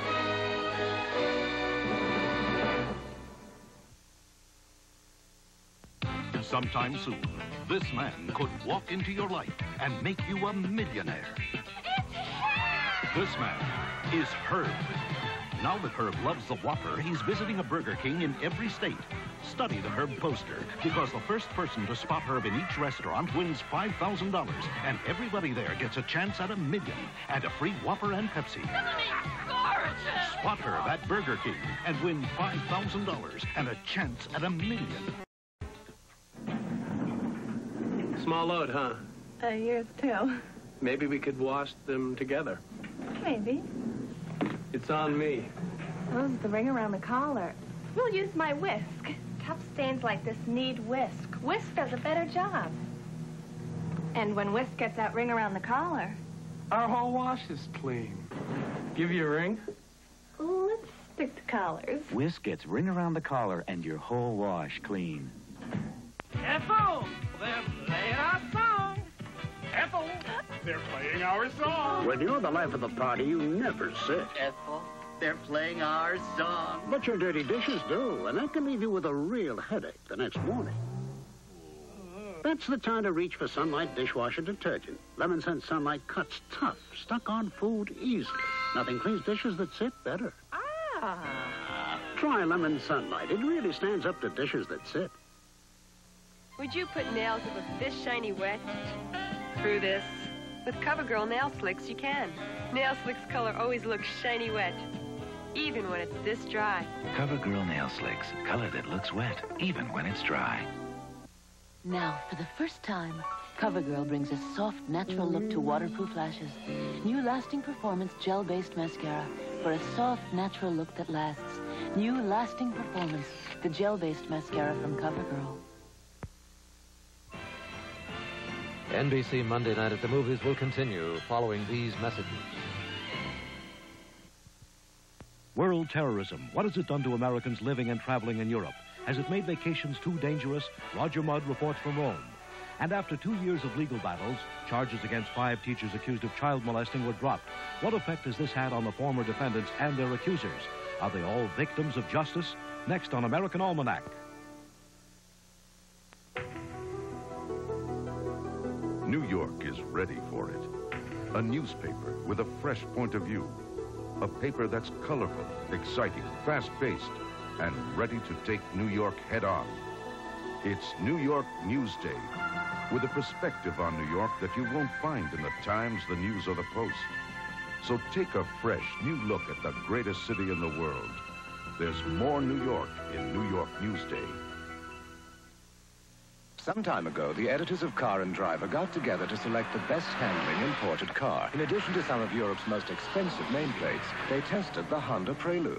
Speaker 4: Sometime soon, this man could walk into your life and make you a millionaire. This man is Herb. Now that Herb loves the Whopper, he's visiting a Burger King in every state. Study the Herb poster, because the first person to spot Herb in each restaurant wins five thousand dollars, and everybody there gets a chance at a million and a free Whopper and Pepsi. Spot Herb at Burger King and win five thousand dollars and a chance at a million.
Speaker 5: Small load, huh?
Speaker 2: Uh, yours too.
Speaker 5: Maybe we could wash them together.
Speaker 2: Maybe.
Speaker 5: It's on me.
Speaker 8: Oh, the ring around the collar.
Speaker 15: We'll use my whisk. Tough stains like this need whisk.
Speaker 2: Whisk does a better job. And when Whisk gets that ring around the collar...
Speaker 5: Our whole wash is clean. Give you a ring?
Speaker 2: Let's stick to collars.
Speaker 23: Whisk gets ring around the collar and your whole wash clean.
Speaker 8: Ethel, they're playing our song. Ethel, they're playing our song.
Speaker 22: When you're the life of the party, you never sit.
Speaker 8: Ethel, they're playing our song.
Speaker 22: But your dirty dishes do, and that can leave you with a real headache the next morning. That's the time to reach for Sunlight dishwasher detergent. Lemon Scent Sunlight cuts tough, stuck on food easily. Nothing cleans dishes that sit better.
Speaker 7: Ah.
Speaker 22: Try Lemon Sunlight. It really stands up to dishes that sit.
Speaker 7: Would you put nails that look this shiny wet through this? With CoverGirl Nail Slicks, you can. Nail Slicks color always looks shiny wet, even when it's this dry.
Speaker 9: CoverGirl Nail Slicks, color that looks wet, even when it's dry.
Speaker 14: Now, for the first time, CoverGirl brings a soft, natural look to waterproof lashes. New lasting performance gel-based mascara for a soft, natural look that lasts. New lasting performance, the gel-based mascara from CoverGirl.
Speaker 26: N B C Monday Night at the Movies will continue following these messages.
Speaker 23: World terrorism. What has it done to Americans living and traveling in Europe? Has it made vacations too dangerous? Roger Mudd reports from Rome. And after two years of legal battles, charges against five teachers accused of child molesting were dropped. What effect has this had on the former defendants and their accusers? Are they all victims of justice? Next on American Almanac.
Speaker 3: New York is ready for it. A newspaper with a fresh point of view. A paper that's colorful, exciting, fast-paced, and ready to take New York head-on. It's New York Newsday, with a perspective on New York that you won't find in the Times, the News, or the Post. So take a fresh, new look at the greatest city in the world. There's more New York in New York Newsday.
Speaker 17: Some time ago, the editors of Car and Driver got together to select the best handling imported car. In addition to some of Europe's most expensive nameplates, they tested the Honda Prelude.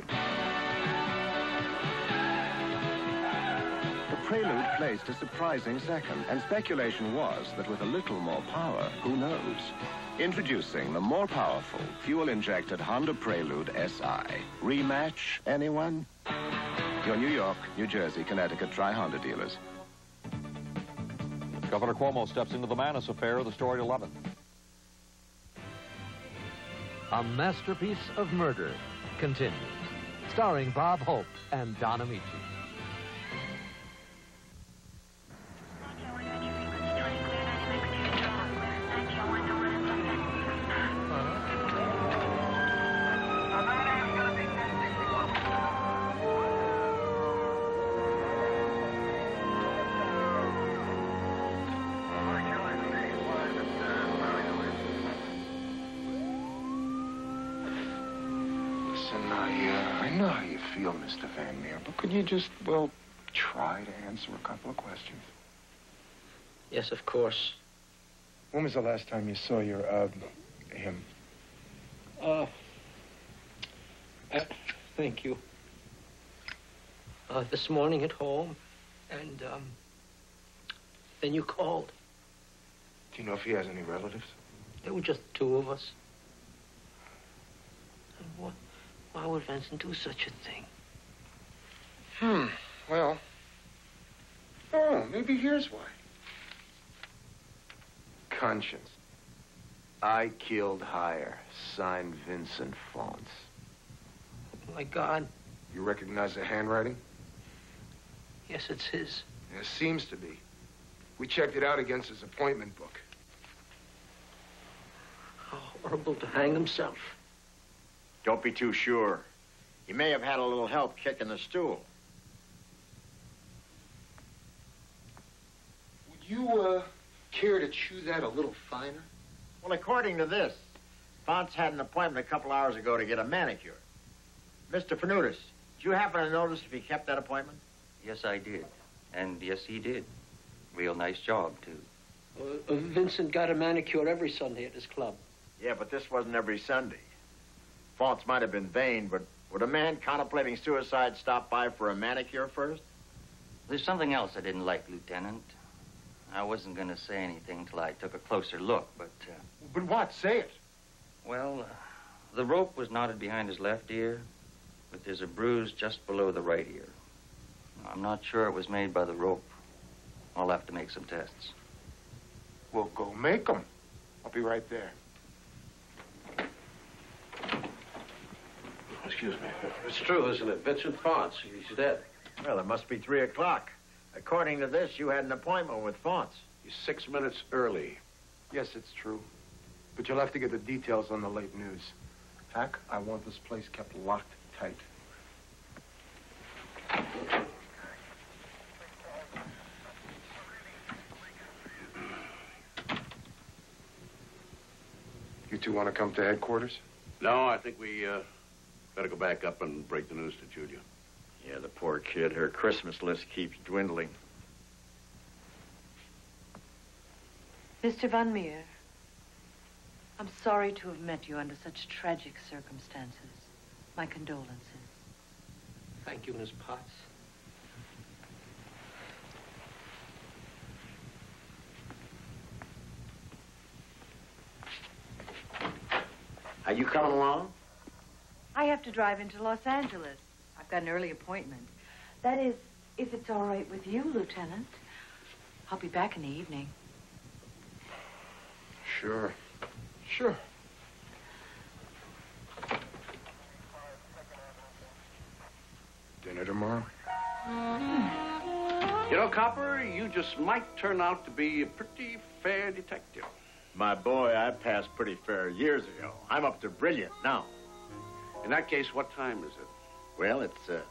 Speaker 17: The Prelude placed a surprising second, and speculation was that with a little more power, who knows? Introducing the more powerful, fuel-injected Honda Prelude S I. Rematch, anyone? Your New York, New Jersey, Connecticut Tri-Honda dealers.
Speaker 18: Governor Cuomo steps into the Manus affair, the story at eleven.
Speaker 26: A Masterpiece of Murder continues, starring Bob Hope and Don Amici.
Speaker 28: Listen, I, uh, I know how you feel, Mister Van Meer, but could you just, well, try to answer a couple of questions?
Speaker 10: Yes, of course.
Speaker 28: When was the last time you saw your, uh, him?
Speaker 10: Uh, uh thank you. Uh, this morning at home, and, um, then you called.
Speaker 28: Do you know if he has any relatives?
Speaker 10: There were just two of us. And what, why would Vincent do such a thing?
Speaker 28: Hmm, well... Oh, maybe here's why. Conscience. I killed Hire. Signed Vincent Fonts.
Speaker 10: Oh, my God.
Speaker 28: You recognize the handwriting?
Speaker 10: Yes, it's his.
Speaker 28: It seems to be. We checked it out against his appointment book.
Speaker 10: How horrible to hang himself.
Speaker 12: Don't be too sure. He may have had a little help kicking the stool.
Speaker 28: Would you, uh, care to chew that a little finer?
Speaker 12: Well, according to this, Fonts had an appointment a couple hours ago to get a manicure. Mister Panutis, did you happen to notice if he kept that appointment?
Speaker 20: Yes, I did. And yes, he did. Real nice job, too.
Speaker 10: Uh, uh, Vincent got a manicure every Sunday at his club.
Speaker 12: Yeah, but this wasn't every Sunday. Fonts might have been vain, but would a man contemplating suicide stop by for a manicure first?
Speaker 20: There's something else I didn't like, Lieutenant. I wasn't going to say anything till I took a closer look, but... Uh,
Speaker 28: but what? Say it.
Speaker 20: Well, uh, the rope was knotted behind his left ear, but there's a bruise just below the right ear. I'm not sure it was made by the rope. I'll have to make some tests.
Speaker 28: Well, go make them. I'll be right there.
Speaker 1: Excuse me. It's true, isn't it? Vincent Fonts, he's dead.
Speaker 12: Well, it must be three o'clock. According to this, you had an appointment with Fonts.
Speaker 1: He's six minutes early.
Speaker 28: Yes, it's true. But you'll have to get the details on the late news. Hack, I want this place kept locked tight. You two want to come to headquarters?
Speaker 1: No, I think we, uh, better go back up and break the news to Julia.
Speaker 12: Yeah, the poor kid. Her Christmas list keeps dwindling.
Speaker 2: Mister Van Meer, I'm sorry to have met you under such tragic circumstances. My condolences.
Speaker 1: Thank you, Miss Potts.
Speaker 12: Are you coming along?
Speaker 2: I have to drive into Los Angeles. I've got an early appointment. That is, if it's all right with you, Lieutenant. I'll be back in the evening.
Speaker 28: Sure. Sure. Dinner tomorrow?
Speaker 1: You know, Copper, you just might turn out to be a pretty fair detective.
Speaker 12: My boy, I passed pretty fair years ago. I'm up to brilliant now.
Speaker 1: In that case, what time is it?
Speaker 12: Well, it's, uh...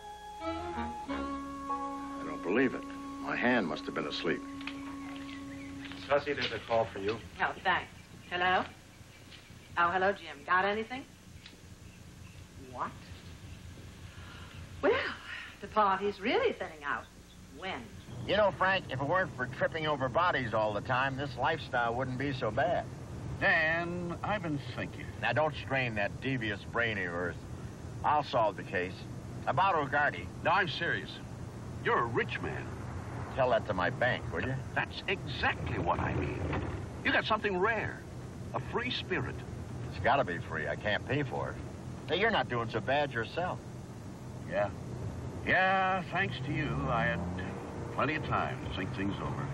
Speaker 12: I don't believe it. My hand must have been asleep.
Speaker 10: Sussy, there's a call for you.
Speaker 11: Oh, thanks. Hello? Oh, hello, Jim. Got anything? What? Well, the party's really setting out. When?
Speaker 12: You know, Frank, if it weren't for tripping over bodies all the time, this lifestyle wouldn't be so bad.
Speaker 1: Dan, I've been thinking.
Speaker 12: Now, don't strain that devious brain of yours. I'll solve the case. About O'Garty.
Speaker 1: No, I'm serious. You're a rich man.
Speaker 12: Tell that to my bank, will you?
Speaker 1: That's exactly what I mean. You got something rare. A free spirit.
Speaker 12: It's got to be free. I can't pay for it. Hey, you're not doing so bad yourself.
Speaker 1: Yeah. Yeah, thanks to you, I had plenty of time to think things over.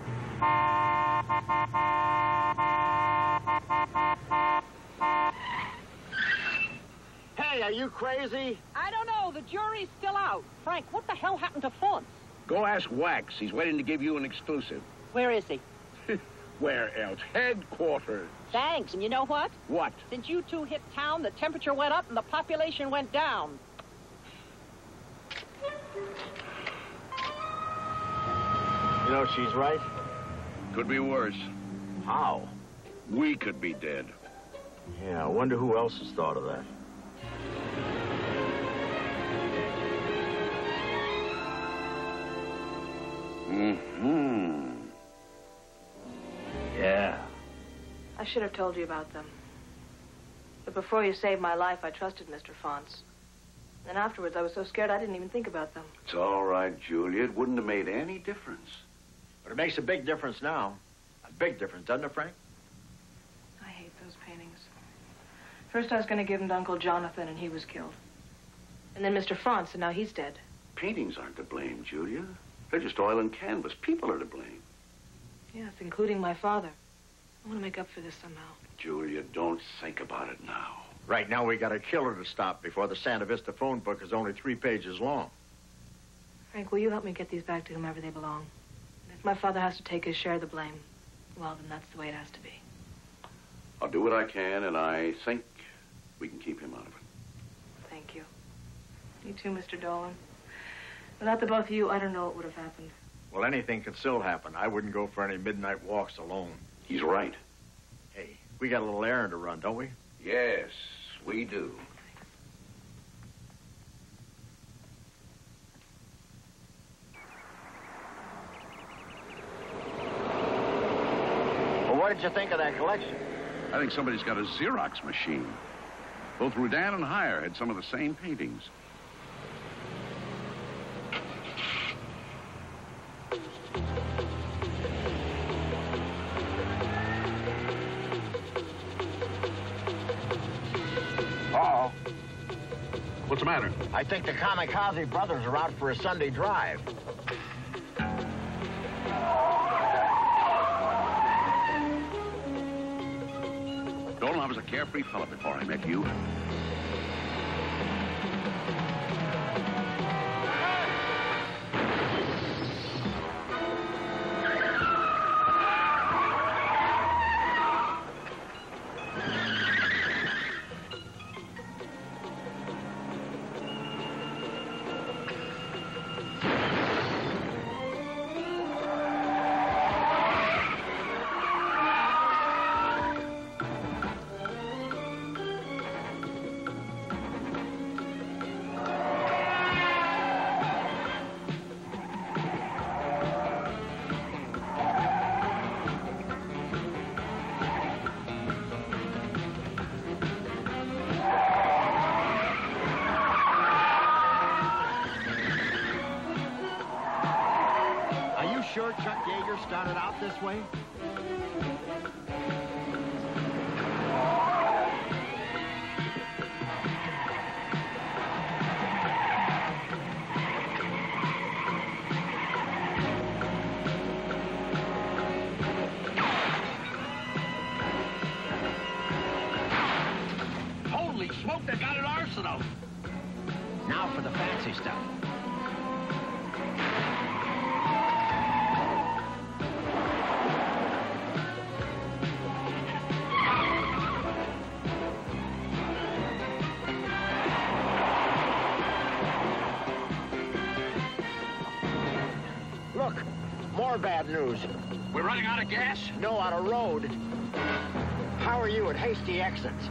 Speaker 12: Hey, are you crazy?
Speaker 11: I don't know. The jury's still out. Frank, what the hell happened to Fonts?
Speaker 1: Go ask Wax. He's waiting to give you an exclusive.
Speaker 11: Where is he?
Speaker 1: Where else? Headquarters.
Speaker 11: Thanks. And you know what?
Speaker 1: What?
Speaker 11: Since you two hit town, the temperature went up and the population went down.
Speaker 12: You know, she's right.
Speaker 1: Could be worse.
Speaker 12: How?
Speaker 1: We could be dead.
Speaker 12: Yeah, I wonder who else has thought of that.
Speaker 1: Mm-hmm.
Speaker 12: Yeah.
Speaker 2: I should have told you about them. But before you saved my life, I trusted Mister Fonts. Then afterwards, I was so scared I didn't even think about them.
Speaker 1: It's all right, Julia. It wouldn't have made any difference.
Speaker 12: But it makes a big difference now. A big difference, doesn't it, Frank?
Speaker 2: I hate those paintings. First, I was going to give them to Uncle Jonathan, and he was killed. And then Mister Fonts, and now he's dead.
Speaker 1: Paintings aren't to blame, Julia. They're just oil and canvas. People are to blame.
Speaker 2: Yes, including my father. I want to make up for this somehow.
Speaker 1: Julia, don't think about it now.
Speaker 12: Right now, we got a killer to stop before the Santa Vista phone book is only three pages long.
Speaker 2: Frank, will you help me get these back to whomever they belong? And if my father has to take his share of the blame, well, then that's the way it has to be.
Speaker 1: I'll do what I can, and I think we can keep him out of it.
Speaker 2: Thank you. You too, Mister Dolan. Without the both of you, I don't know what would have happened.
Speaker 12: Well, anything could still happen. I wouldn't go for any midnight walks alone.
Speaker 1: He's right.
Speaker 12: Hey, we got a little errand to run, don't we?
Speaker 1: Yes, we do.
Speaker 12: Well, what did you think of that collection?
Speaker 1: I think somebody's got a Xerox machine. Both Rodin and Heyer had some of the same paintings. What's the matter?
Speaker 12: I think the Kamikaze brothers are out for a Sunday drive.
Speaker 1: Dolan, I was a carefree fella before I met you.
Speaker 12: Sure Chuck Yeager started out this way?
Speaker 1: Holy smoke, they got an arsenal.
Speaker 12: Now for the fancy stuff. Look, more bad news.
Speaker 1: We're running out of gas?
Speaker 12: No, out of road. How are you at Hasty Exits?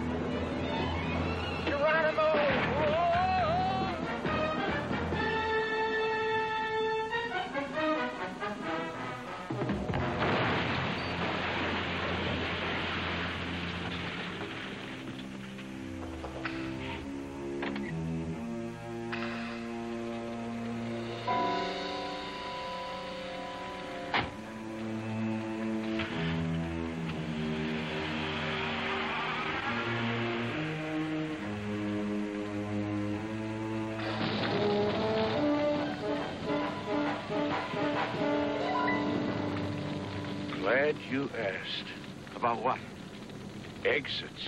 Speaker 12: Geronimo!
Speaker 28: Glad you asked.
Speaker 1: About what?
Speaker 28: Exits.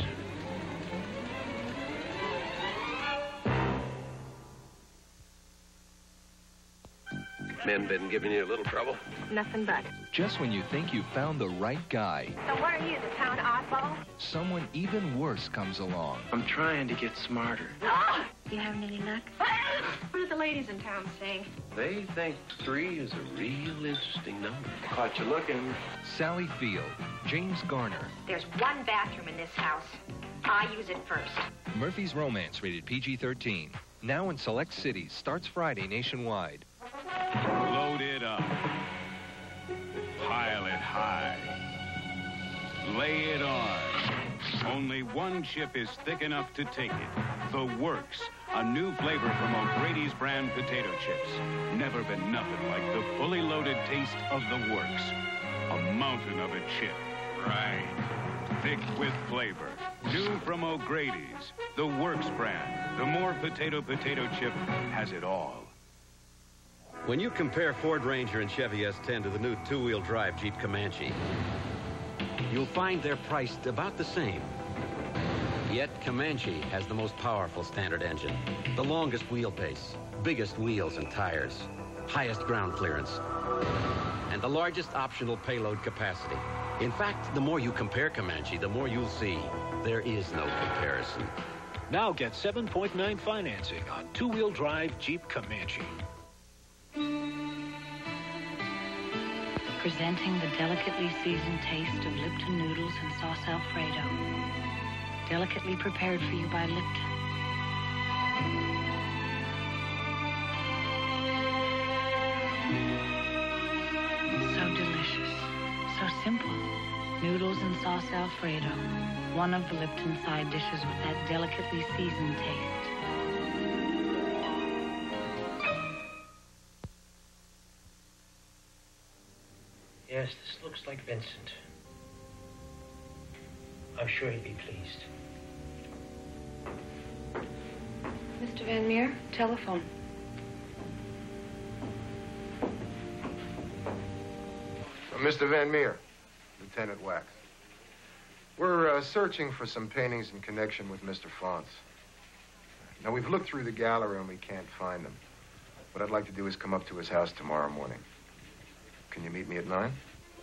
Speaker 6: Men been giving you a little trouble?
Speaker 7: Nothing but.
Speaker 13: Just when you think you've found the right guy,
Speaker 7: So what are you, the town oddball?
Speaker 13: someone even worse comes along.
Speaker 6: I'm trying to get smarter.
Speaker 7: Ah! You having any luck? What are the ladies in town saying?
Speaker 6: They think three is a real interesting number. Caught you looking.
Speaker 13: Sally Field, James Garner,
Speaker 16: There's one bathroom in this house. I use it first.
Speaker 13: Murphy's Romance, rated P G thirteen. Now in select cities, starts Friday nationwide.
Speaker 23: Load it up. Pile it high. Lay it on. Only one chip is thick enough to take it. The Works, a new flavor from O'Grady's brand potato chips. Never been nothing like the fully loaded taste of The Works. A mountain of a chip. Right. Thick with flavor. New from O'Grady's. The Works brand. The more potato potato chip has it all.
Speaker 19: When you compare Ford Ranger and Chevy S ten to the new two-wheel drive Jeep Comanche, you'll find they're priced about the same. Yet Comanche has the most powerful standard engine, the longest wheelbase, biggest wheels and tires, highest ground clearance, and the largest optional payload capacity. In fact, the more you compare Comanche, the more you'll see there is no comparison.
Speaker 21: Now get seven point nine financing on two-wheel drive Jeep Comanche.
Speaker 24: Presenting the delicately seasoned taste of Lipton noodles and sauce Alfredo. Delicately prepared for you by Lipton. So delicious. So simple. Noodles and sauce Alfredo. One of the Lipton side dishes with that delicately seasoned taste.
Speaker 10: Yes, this looks like Vincent. I'm sure he'd be pleased.
Speaker 2: Mister Van Meer, telephone.
Speaker 28: Uh, Mister Van Meer, Lieutenant Wax. We're uh, searching for some paintings in connection with Mister Fonts. Now, we've looked through the gallery and we can't find them. What I'd like to do is come up to his house tomorrow morning. Can you meet me at nine?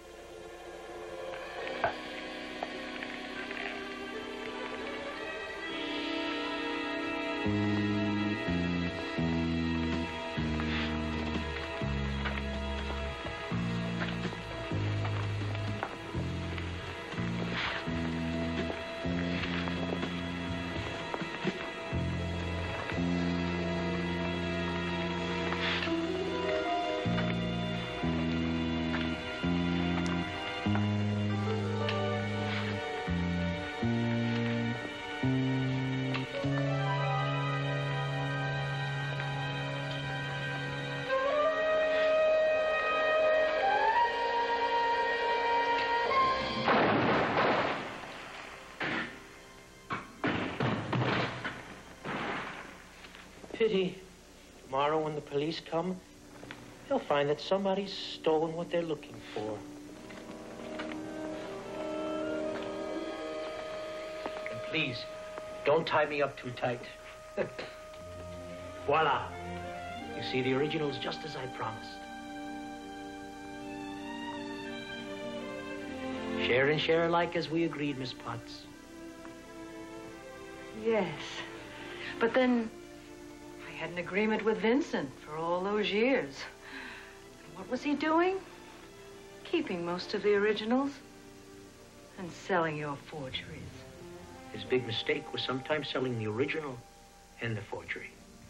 Speaker 10: Pity. Tomorrow when the police come, they'll find that somebody's stolen what they're looking for. And please, don't tie me up too tight. Voila. You see the originals just as I promised. Share and share alike as we agreed, Miss Potts.
Speaker 2: Yes. But then I had an agreement with Vincent for all those years. And what was he doing? Keeping most of the originals and selling your forgeries.
Speaker 10: His big mistake was sometimes selling the original and the forgery.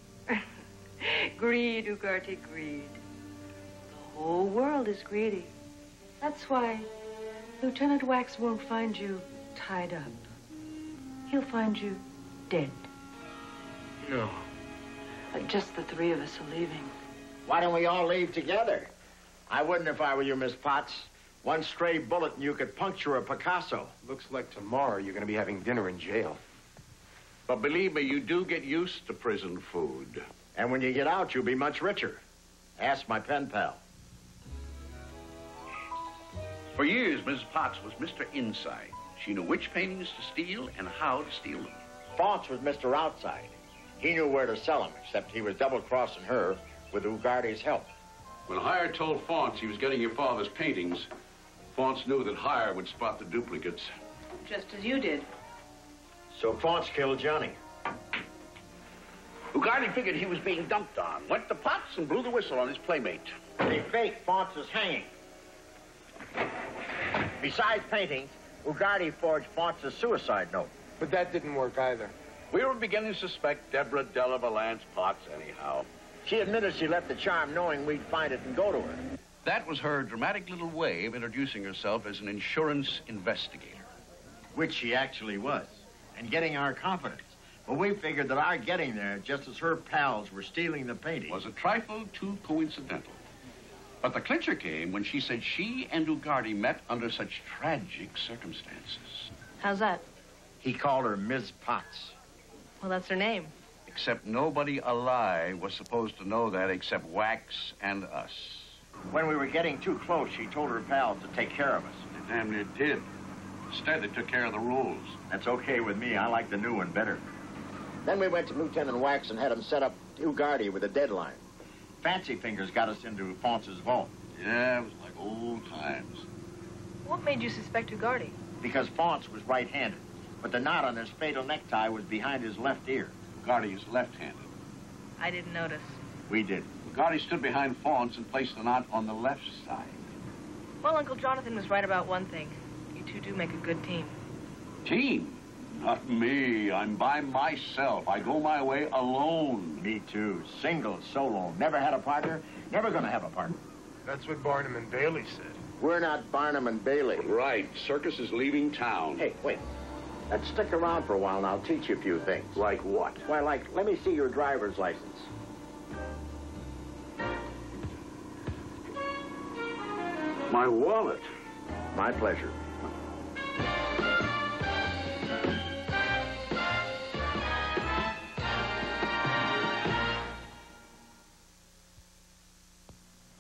Speaker 2: Greed, Ugarte, greed. The whole world is greedy. That's why Lieutenant Wax won't find you tied up. He'll find you dead.
Speaker 10: No.
Speaker 2: Uh, just the three of us are leaving.
Speaker 12: Why don't we all leave together? I wouldn't if I were you, Miss Potts. One stray bullet and you could puncture a Picasso.
Speaker 28: Looks like tomorrow you're going to be having dinner in jail.
Speaker 1: But believe me, you do get used to prison food.
Speaker 12: And when you get out, you'll be much richer. Ask my pen pal.
Speaker 1: For years, Missus Potts was Mister Inside. She knew which paintings to steal and how to steal them.
Speaker 12: Fonts was Mister Outside. He knew where to sell them, except he was double-crossing her with Ugarte's help.
Speaker 1: When Hire told Fonts he was getting your father's paintings, Fonts knew that Hire would spot the duplicates.
Speaker 2: Just as you did.
Speaker 12: So Fonts killed Johnny.
Speaker 1: Ugarte figured he was being dumped on, went to Potts and blew the whistle on his playmate.
Speaker 12: They fake Fonts is hanging. Besides paintings, Ugarte forged Fonts' suicide note.
Speaker 28: But that didn't work either.
Speaker 1: We were beginning to suspect Deborah Della Valance Potts anyhow.
Speaker 12: She admitted she left the charm knowing we'd find it and go to her.
Speaker 1: That was her dramatic little way of introducing herself as an insurance investigator.
Speaker 12: Which she actually was, and getting our confidence. But we figured that our getting there, just as her pals were stealing the painting,
Speaker 1: was a trifle too coincidental. But the clincher came when she said she and Ugarte met under such tragic circumstances.
Speaker 11: How's that?
Speaker 12: He called her Miz Potts.
Speaker 11: Well, that's her name.
Speaker 1: Except nobody alive was supposed to know that except Wax and us.
Speaker 12: When we were getting too close, she told her pals to take care of us.
Speaker 1: They damn near did. Instead, they took care of the rules.
Speaker 12: That's okay with me. I like the new one better. Then we went to Lieutenant Wax and had him set up Ugarte with a deadline. Fancy Fingers got us into Fonts' vault.
Speaker 1: Yeah, it was like old times.
Speaker 11: What made you suspect Ugarte?
Speaker 12: Because Fonts was right-handed, but the knot on his fatal necktie was behind his left ear.
Speaker 1: Ugarte is left-handed.
Speaker 11: I didn't notice.
Speaker 12: We did.
Speaker 1: Ugarte stood behind Fonts and placed the knot on the left side.
Speaker 11: Well, Uncle Jonathan was right about one thing. You two do make a good team.
Speaker 1: Team? Not me. I'm by myself. I go my way alone.
Speaker 12: Me too. Single, solo. Never had a partner. Never gonna have a partner.
Speaker 28: That's what Barnum and Bailey said.
Speaker 12: We're not Barnum and Bailey.
Speaker 1: Right. Circus is leaving town.
Speaker 12: Hey, wait. Let's stick around for a while and I'll teach you a few things.
Speaker 1: Like what?
Speaker 12: Why, like, let me see your driver's license.
Speaker 1: My wallet.
Speaker 12: My pleasure.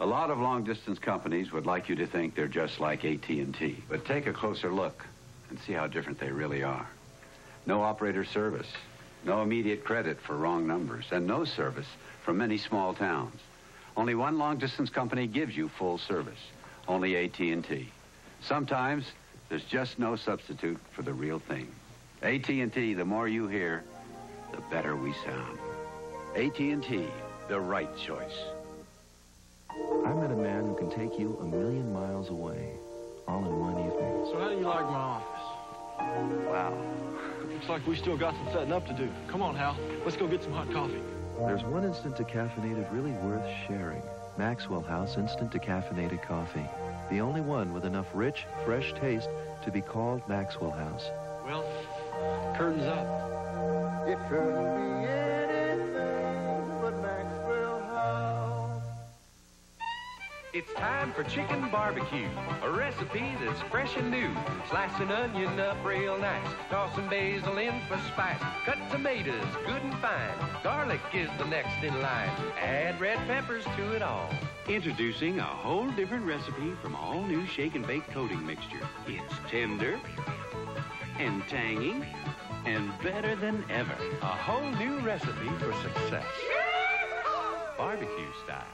Speaker 4: A lot of long-distance companies would like you to think they're just like A T and T. But take a closer look and see how different they really are. No operator service, no immediate credit for wrong numbers, and no service from many small towns. Only one long-distance company gives you full service, only A T and T. Sometimes there's just no substitute for the real thing. A T and T, the more you hear, the better we sound. A T and T, the right choice.
Speaker 5: I met a man who can take you a million miles away, all in one evening.
Speaker 8: So how do you like my office?
Speaker 5: Wow.
Speaker 8: Looks like we still got some setting up to do. Come on, Hal. Let's go get some hot coffee.
Speaker 5: There's one instant decaffeinated really worth sharing. Maxwell House Instant Decaffeinated Coffee. The only one with enough rich, fresh taste to be called Maxwell House.
Speaker 8: Well, curtains up.
Speaker 9: It couldn't be anything but Maxwell House.
Speaker 15: It's time for chicken barbecue, a recipe that's fresh and new. Slice an onion up real nice, toss some basil in for spice. Cut tomatoes good and fine, garlic is the next in line. Add red peppers to it all.
Speaker 22: Introducing a whole different recipe from all-new shake and bake coating mixture. It's tender and tangy and better than ever.
Speaker 15: A whole new recipe for success. Barbecue style.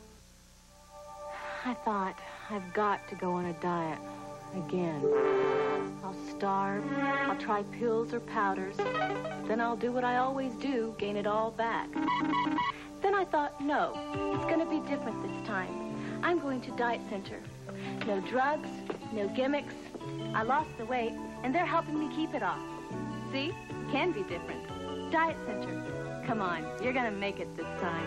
Speaker 7: I thought, I've got to go on a diet. Again. I'll starve, I'll try pills or powders, then I'll do what I always do, gain it all back. Then I thought, no, it's going to be different this time. I'm going to Diet Center. No drugs, no gimmicks. I lost the weight, and they're helping me keep it off. See? Can be different. Diet Center. Come on, you're going to make it this time.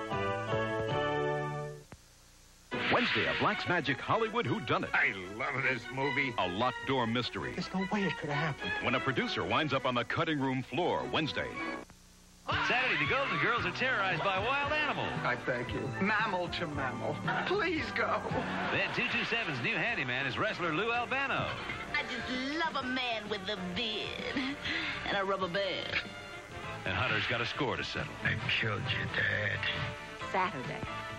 Speaker 25: Wednesday, a Black's-Magic Hollywood whodunit.
Speaker 27: I love this movie.
Speaker 25: A locked door mystery.
Speaker 27: There's no way it could have happened.
Speaker 25: When a producer winds up on the cutting room floor, Wednesday.
Speaker 29: Saturday, the Golden Girls are terrorized by wild animals.
Speaker 27: I thank you. Mammal to mammal. Please go.
Speaker 29: Then two two seven's new handyman is wrestler Lou Albano.
Speaker 30: I just love a man with a beard and a rubber band.
Speaker 29: And Hunter's got a score to settle.
Speaker 27: I killed your dad.
Speaker 7: Saturday.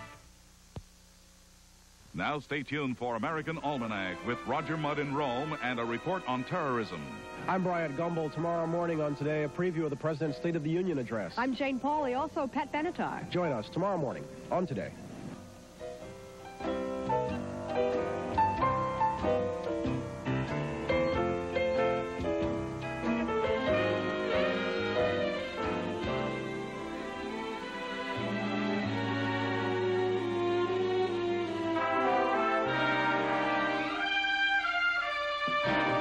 Speaker 31: Now stay tuned for American Almanac with Roger Mudd in Rome and a report on terrorism.
Speaker 32: I'm Bryant Gumbel. Tomorrow morning on Today, a preview of the President's State of the Union address.
Speaker 33: I'm Jane Pauley, also Pat Benatar.
Speaker 32: Join us tomorrow morning on Today.
Speaker 34: Thank you.